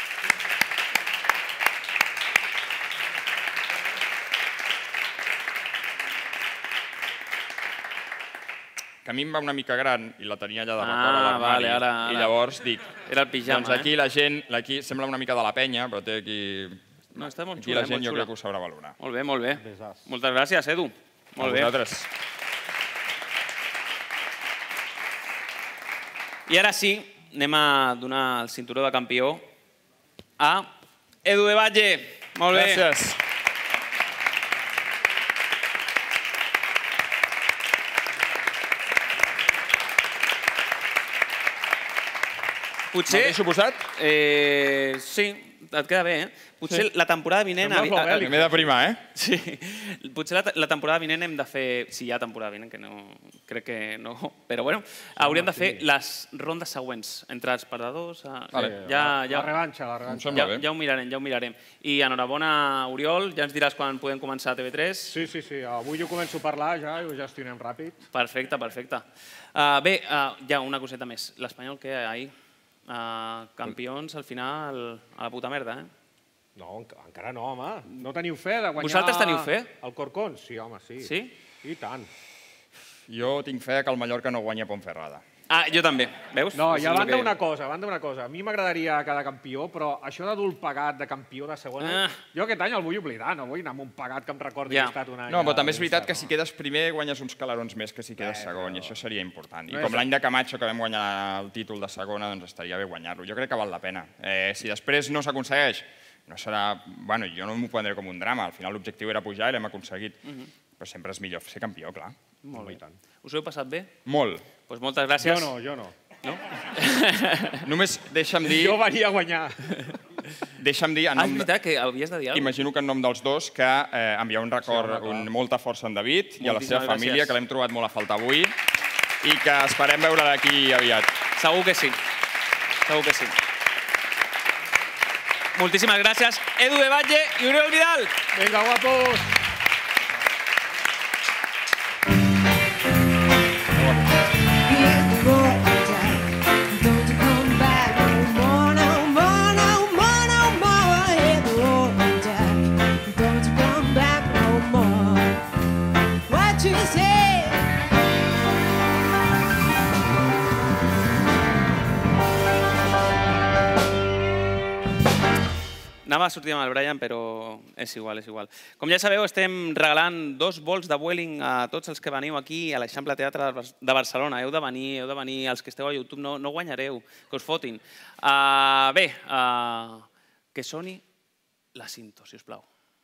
Que a mi em va una mica gran i la tenia allà de record a l'armari. I llavors dic... Era el pijama, doncs aquí la gent, aquí sembla una mica de la penya, però té aquí... No, està molt xula. Aquí la gent jo crec que ho sabrà valorar. Molt bé, molt bé. Moltes gràcies, Edu. Molt bé. A vosaltres. I ara sí, anem a donar el cinturó de campió a Edu de Valle. Molt bé. Gràcies. Potser... M'ho deixo posat? Sí, et queda bé, eh? Potser la temporada vinent... M'he de primar, eh? Sí. Potser la temporada vinent hem de fer... Si hi ha temporada vinent, que no... Crec que no... Però bueno, hauríem de fer les rondes següents entre els perdedors... La revanxa, la revanxa. Ja ho mirarem, ja ho mirarem. I enhorabona, Oriol, ja ens diràs quan podem començar a T V tres. Sí, sí, sí. Avui jo començo a parlar ja i ho gestionem ràpid. Perfecte, perfecte. Bé, ja una coseta més. L'Espanyol què ahir? Campions, al final, a la puta merda, eh? No, encara no, home. No teniu fe de guanyar... Vosaltres teniu fe? El Corcón? Sí, home, sí. Sí? I tant. Jo tinc fe que el Mallorca no guanya Ponferrada. Ah, jo també. Veus? No, i a banda una cosa, a banda una cosa. A mi m'agradaria quedar campió, però això d'adult pagat de campió de segona... Jo aquest any el vull oblidar, no vull anar amb un pagat que em recordi que he estat un any... No, però també és veritat que si quedes primer guanyes uns calarons més que si quedes segon, i això seria important. I com l'any de Camacho que vam guanyar el títol de segona, doncs estaria bé guanyar-lo. Jo crec que val la pena. Si després no s'aconsegueix, no serà... Bueno, jo no m'ho prendré com un drama. Al final l'objectiu era pujar i l'hem aconseguit. Però sempre és millor ser campió, clar. Molt bé. Us ho heu passat bé? Molt. Doncs moltes gràcies. Jo no, jo no. No? Només deixa'm dir... Jo venia a guanyar. Deixa'm dir... Ah, és veritat que havies de dir alguna cosa. Imagino que en nom dels dos que enviar un record, molta força a en David i a la seva família, que l'hem trobat molt a faltar avui i que esperem veure d'aquí aviat. Segur que sí. Segur que sí. moltíssimes gràcies. Edu de Batlle i Oriol Vidal. Vinga, guapos. Anava a sortir amb el Brian, però és igual, és igual. Com ja sabeu, estem regalant dos vols de Vueling a tots els que veniu aquí a l'Eixample Teatre de Barcelona. Heu de venir, heu de venir. Els que esteu a YouTube no, no guanyareu, que us fotin. Uh, bé, uh, que soni la cinto, si us plau.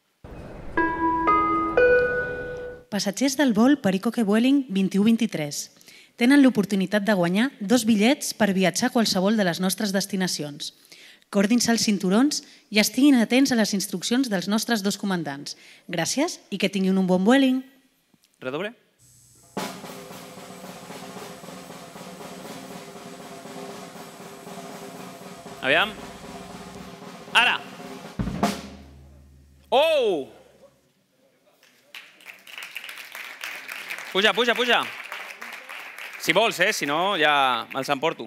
Passatgers del vol Pericoque Vueling vint-i-u vint-i-tres. Tenen l'oportunitat de guanyar dos bitllets per viatjar a qualsevol de les nostres destinacions. Cordin-se els cinturons i estiguin atents a les instruccions dels nostres dos comandants. Gràcies i que tinguin un bon Vueling. Redoble. Aviam. Ara. Oh! Puja, puja, puja. Si vols, eh? Si no, ja me'ls emporto.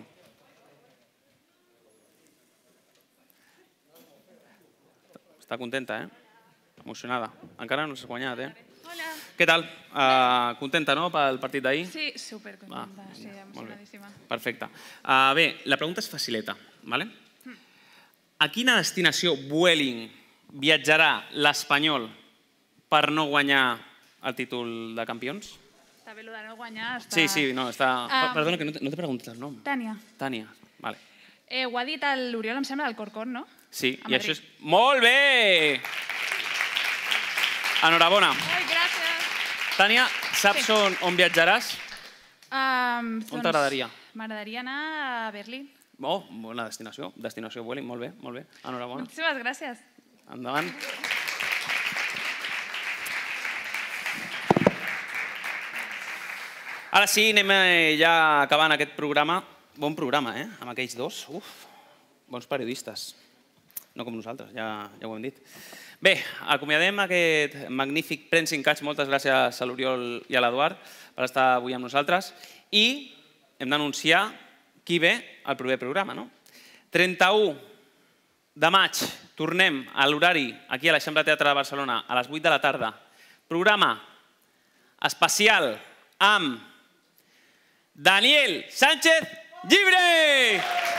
Està contenta, eh? Emocionada. Encara no s'ha guanyat, eh? Hola. Què tal? Uh, contenta, no, pel partit d'ahir? Sí, supercontenta, Ah, sí, emocionadíssima. Perfecte. Uh, bé, la pregunta és facileta, ¿vale? A quina destinació Vueling viatjarà l'Espanyol per no guanyar el títol de campions? Està bé, el de no guanyar està... Sí, sí, no, està... Ah, Perdona, que no t'he preguntat el nom. Tània, Tània, vale. eh, ho ha dit l'Oriol, em sembla, del Corcón, no? Sí, A i això Madrid. és... Molt bé! Enhorabona. Ai, gràcies. Tània, saps on, on viatjaràs? Um, On t'agradaria? M'agradaria anar a Berlín. Oh, bona destinació. Destinació Vueling, molt bé, molt bé. Enhorabona. Moltíssimes gràcies. Endavant. Ara sí, anem eh, ja acabant aquest programa. Bon programa, eh? Amb aquells dos. Uf, bons periodistes. No com nosaltres, ja, ja ho hem dit. Bé, acomiadem aquest magnífic Prensing Catch. Moltes gràcies a l'Oriol i a l'Eduard per estar avui amb nosaltres. I hem d'anunciar qui ve al proper programa, no? trenta-u de maig tornem a l'horari aquí a l'Eixample Teatre de Barcelona a les vuit de la tarda. Programa especial amb Daniel Sánchez Llibre!